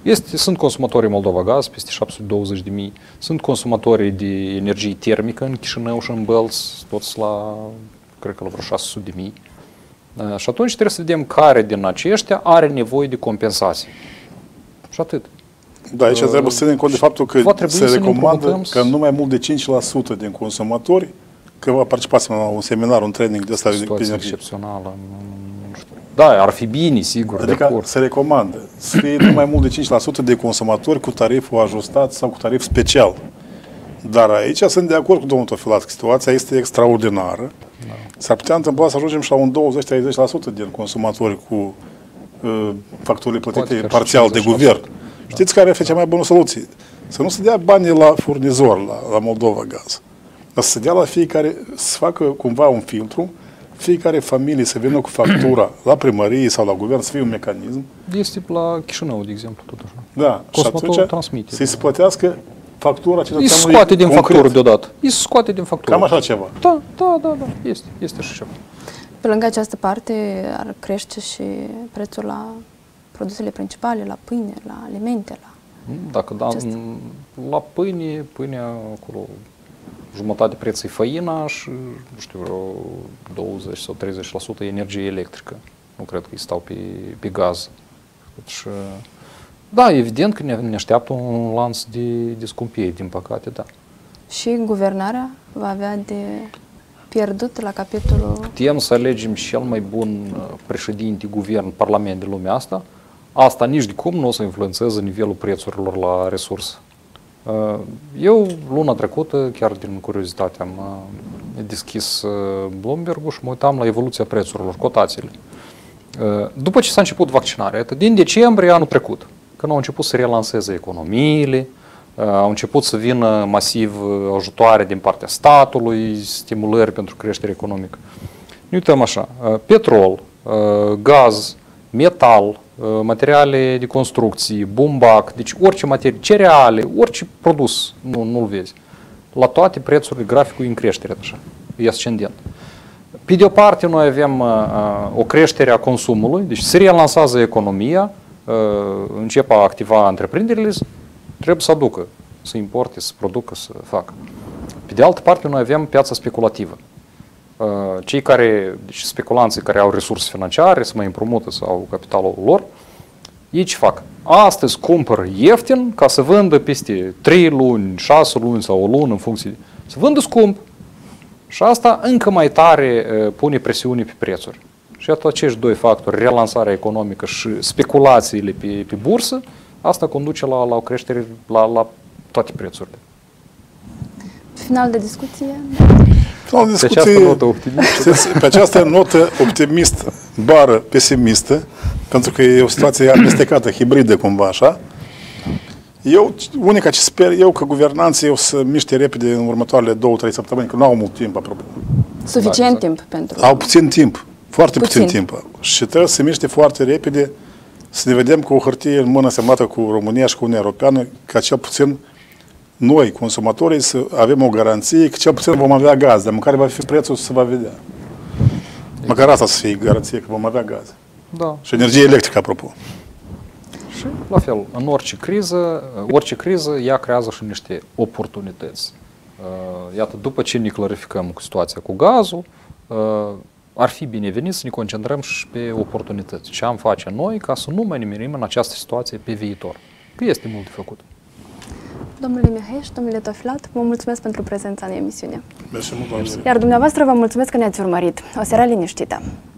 Este, sunt consumatorii Moldova Gaz, peste șapte sute douăzeci de mii, sunt consumatorii de energie termică în Chișinău și în Bălț, toți la, cred că la vreo șase sute de mii. Și atunci trebuie să vedem care din aceștia are nevoie de compensație. Și atât. Da, aici trebuie să ținem cont de faptul că se recomandă să... că nu mai mult de cinci la sută din consumatori, că va participați la un seminar, un training de ăsta. Situație excepțională. Nu știu. Da, ar fi bine, sigur. Adică se recomandă să fie nu mai mult de cinci la sută de consumatori cu tariful ajustat sau cu tarif special. Dar aici sunt de acord cu domnul Tofilat, că situația este extraordinară. Da. S-ar putea întâmpla să ajungem și la un douăzeci-treizeci la sută din consumatori cu uh, facturile plătite parțial de guvern. Știți care ar fi cea mai bună soluție? Să nu se dea banii la furnizor, la, la Moldova Gaz. Dar să se dea la fiecare, să facă cumva un filtru, fiecare familie să vină cu factura la primărie sau la guvern, să fie un mecanism. Este la Chișinău, de exemplu, tot așa. Da, și atunci transmite, să-i se plătească factura cetățeanului. Îi scoate din concret. Factură deodată. Îi scoate din factură. Cam așa ceva. Da, da, da, da. Este, este așa ceva. Pe lângă această parte ar crește și prețul la produsele principale, la pâine, la alimente, la... Dacă da, la pâine, pâinea acolo, jumătate preț e făina și, nu știu, vreo douăzeci sau treizeci la sută energie electrică. Nu cred că îi stau pe, pe gaz. Deci, da, evident că ne, ne așteaptă un lanț de, de scumpiri, din păcate, da. Și guvernarea va avea de pierdut la capitolul... Putem să alegem cel mai bun președinte, guvern, parlament de lumea asta. Asta nici de cum nu o să influențeze nivelul prețurilor la resurse. Eu, luna trecută, chiar din curiozitate, am deschis Bloomberg-ul și mă uitam la evoluția prețurilor, cotațiile. După ce s-a început vaccinarea, din decembrie anul trecut, când au început să relanseze economiile, au început să vină masiv ajutoare din partea statului, stimulări pentru creștere economică. Ne uităm așa, petrol, gaz, metal, materiale de construcții, bumbac, deci orice materie, cereale, orice produs, nu, nu-l vezi. La toate prețurile, graficul e în creștere, așa, e ascendent. Pe de o parte, noi avem uh, o creștere a consumului, deci se relansează economia, uh, încep a activa întreprinderile, trebuie să aducă, să importe, să producă, să facă. Pe de altă parte, noi avem piața speculativă. Uh, cei care, deci speculanții care au resurse financiare, să mai împrumută sau au capitalul lor, ei ce fac? Astăzi cumpăr ieftin ca să vândă peste trei luni, șase luni sau o lună în funcție, să vândă scump. Și asta încă mai tare uh, pune presiune pe prețuri. Și atât acești doi factori, relansarea economică și speculațiile pe, pe bursă, asta conduce la, la o creștere la, la toate prețurile. Final de discuție? Final de discuție, pe această notă optimistă, pe această notă optimistă, bară pesimistă, pentru că e o situație amestecată, hibridă cumva așa. Eu, unica ce sper eu, că guvernanții o să miște repede în următoarele două, trei săptămâni, că nu au mult timp, apropo. Suficient da, exact. timp pentru... Au puțin timp, foarte puțin, puțin timp. Și trebuie să se miște foarte repede, să ne vedem cu o hârtie în mână semnată cu România și cu Uniunea Europeană, ca cel puțin noi, consumatorii, să avem o garanție că cel puțin vom avea gaz, dar măcar va fi prețul să se va vedea. Exact. Măcar asta să fie garanție că vom avea gaz. Da. Și energie electrică, apropo. Și, la fel, în orice criză, orice criză, ea creează și niște oportunități. Iată, după ce ne clarificăm cu situația cu gazul, ar fi binevenit să ne concentrăm și pe oportunități. Ce am face noi ca să nu mai ne mirim în această situație pe viitor. Că este mult de făcut. Domnule Mihai și domnule Tofilat, vă mulțumesc pentru prezența în emisiune. Mersi mult. Iar dumneavoastră vă mulțumesc că ne-ați urmărit. O seară liniștită!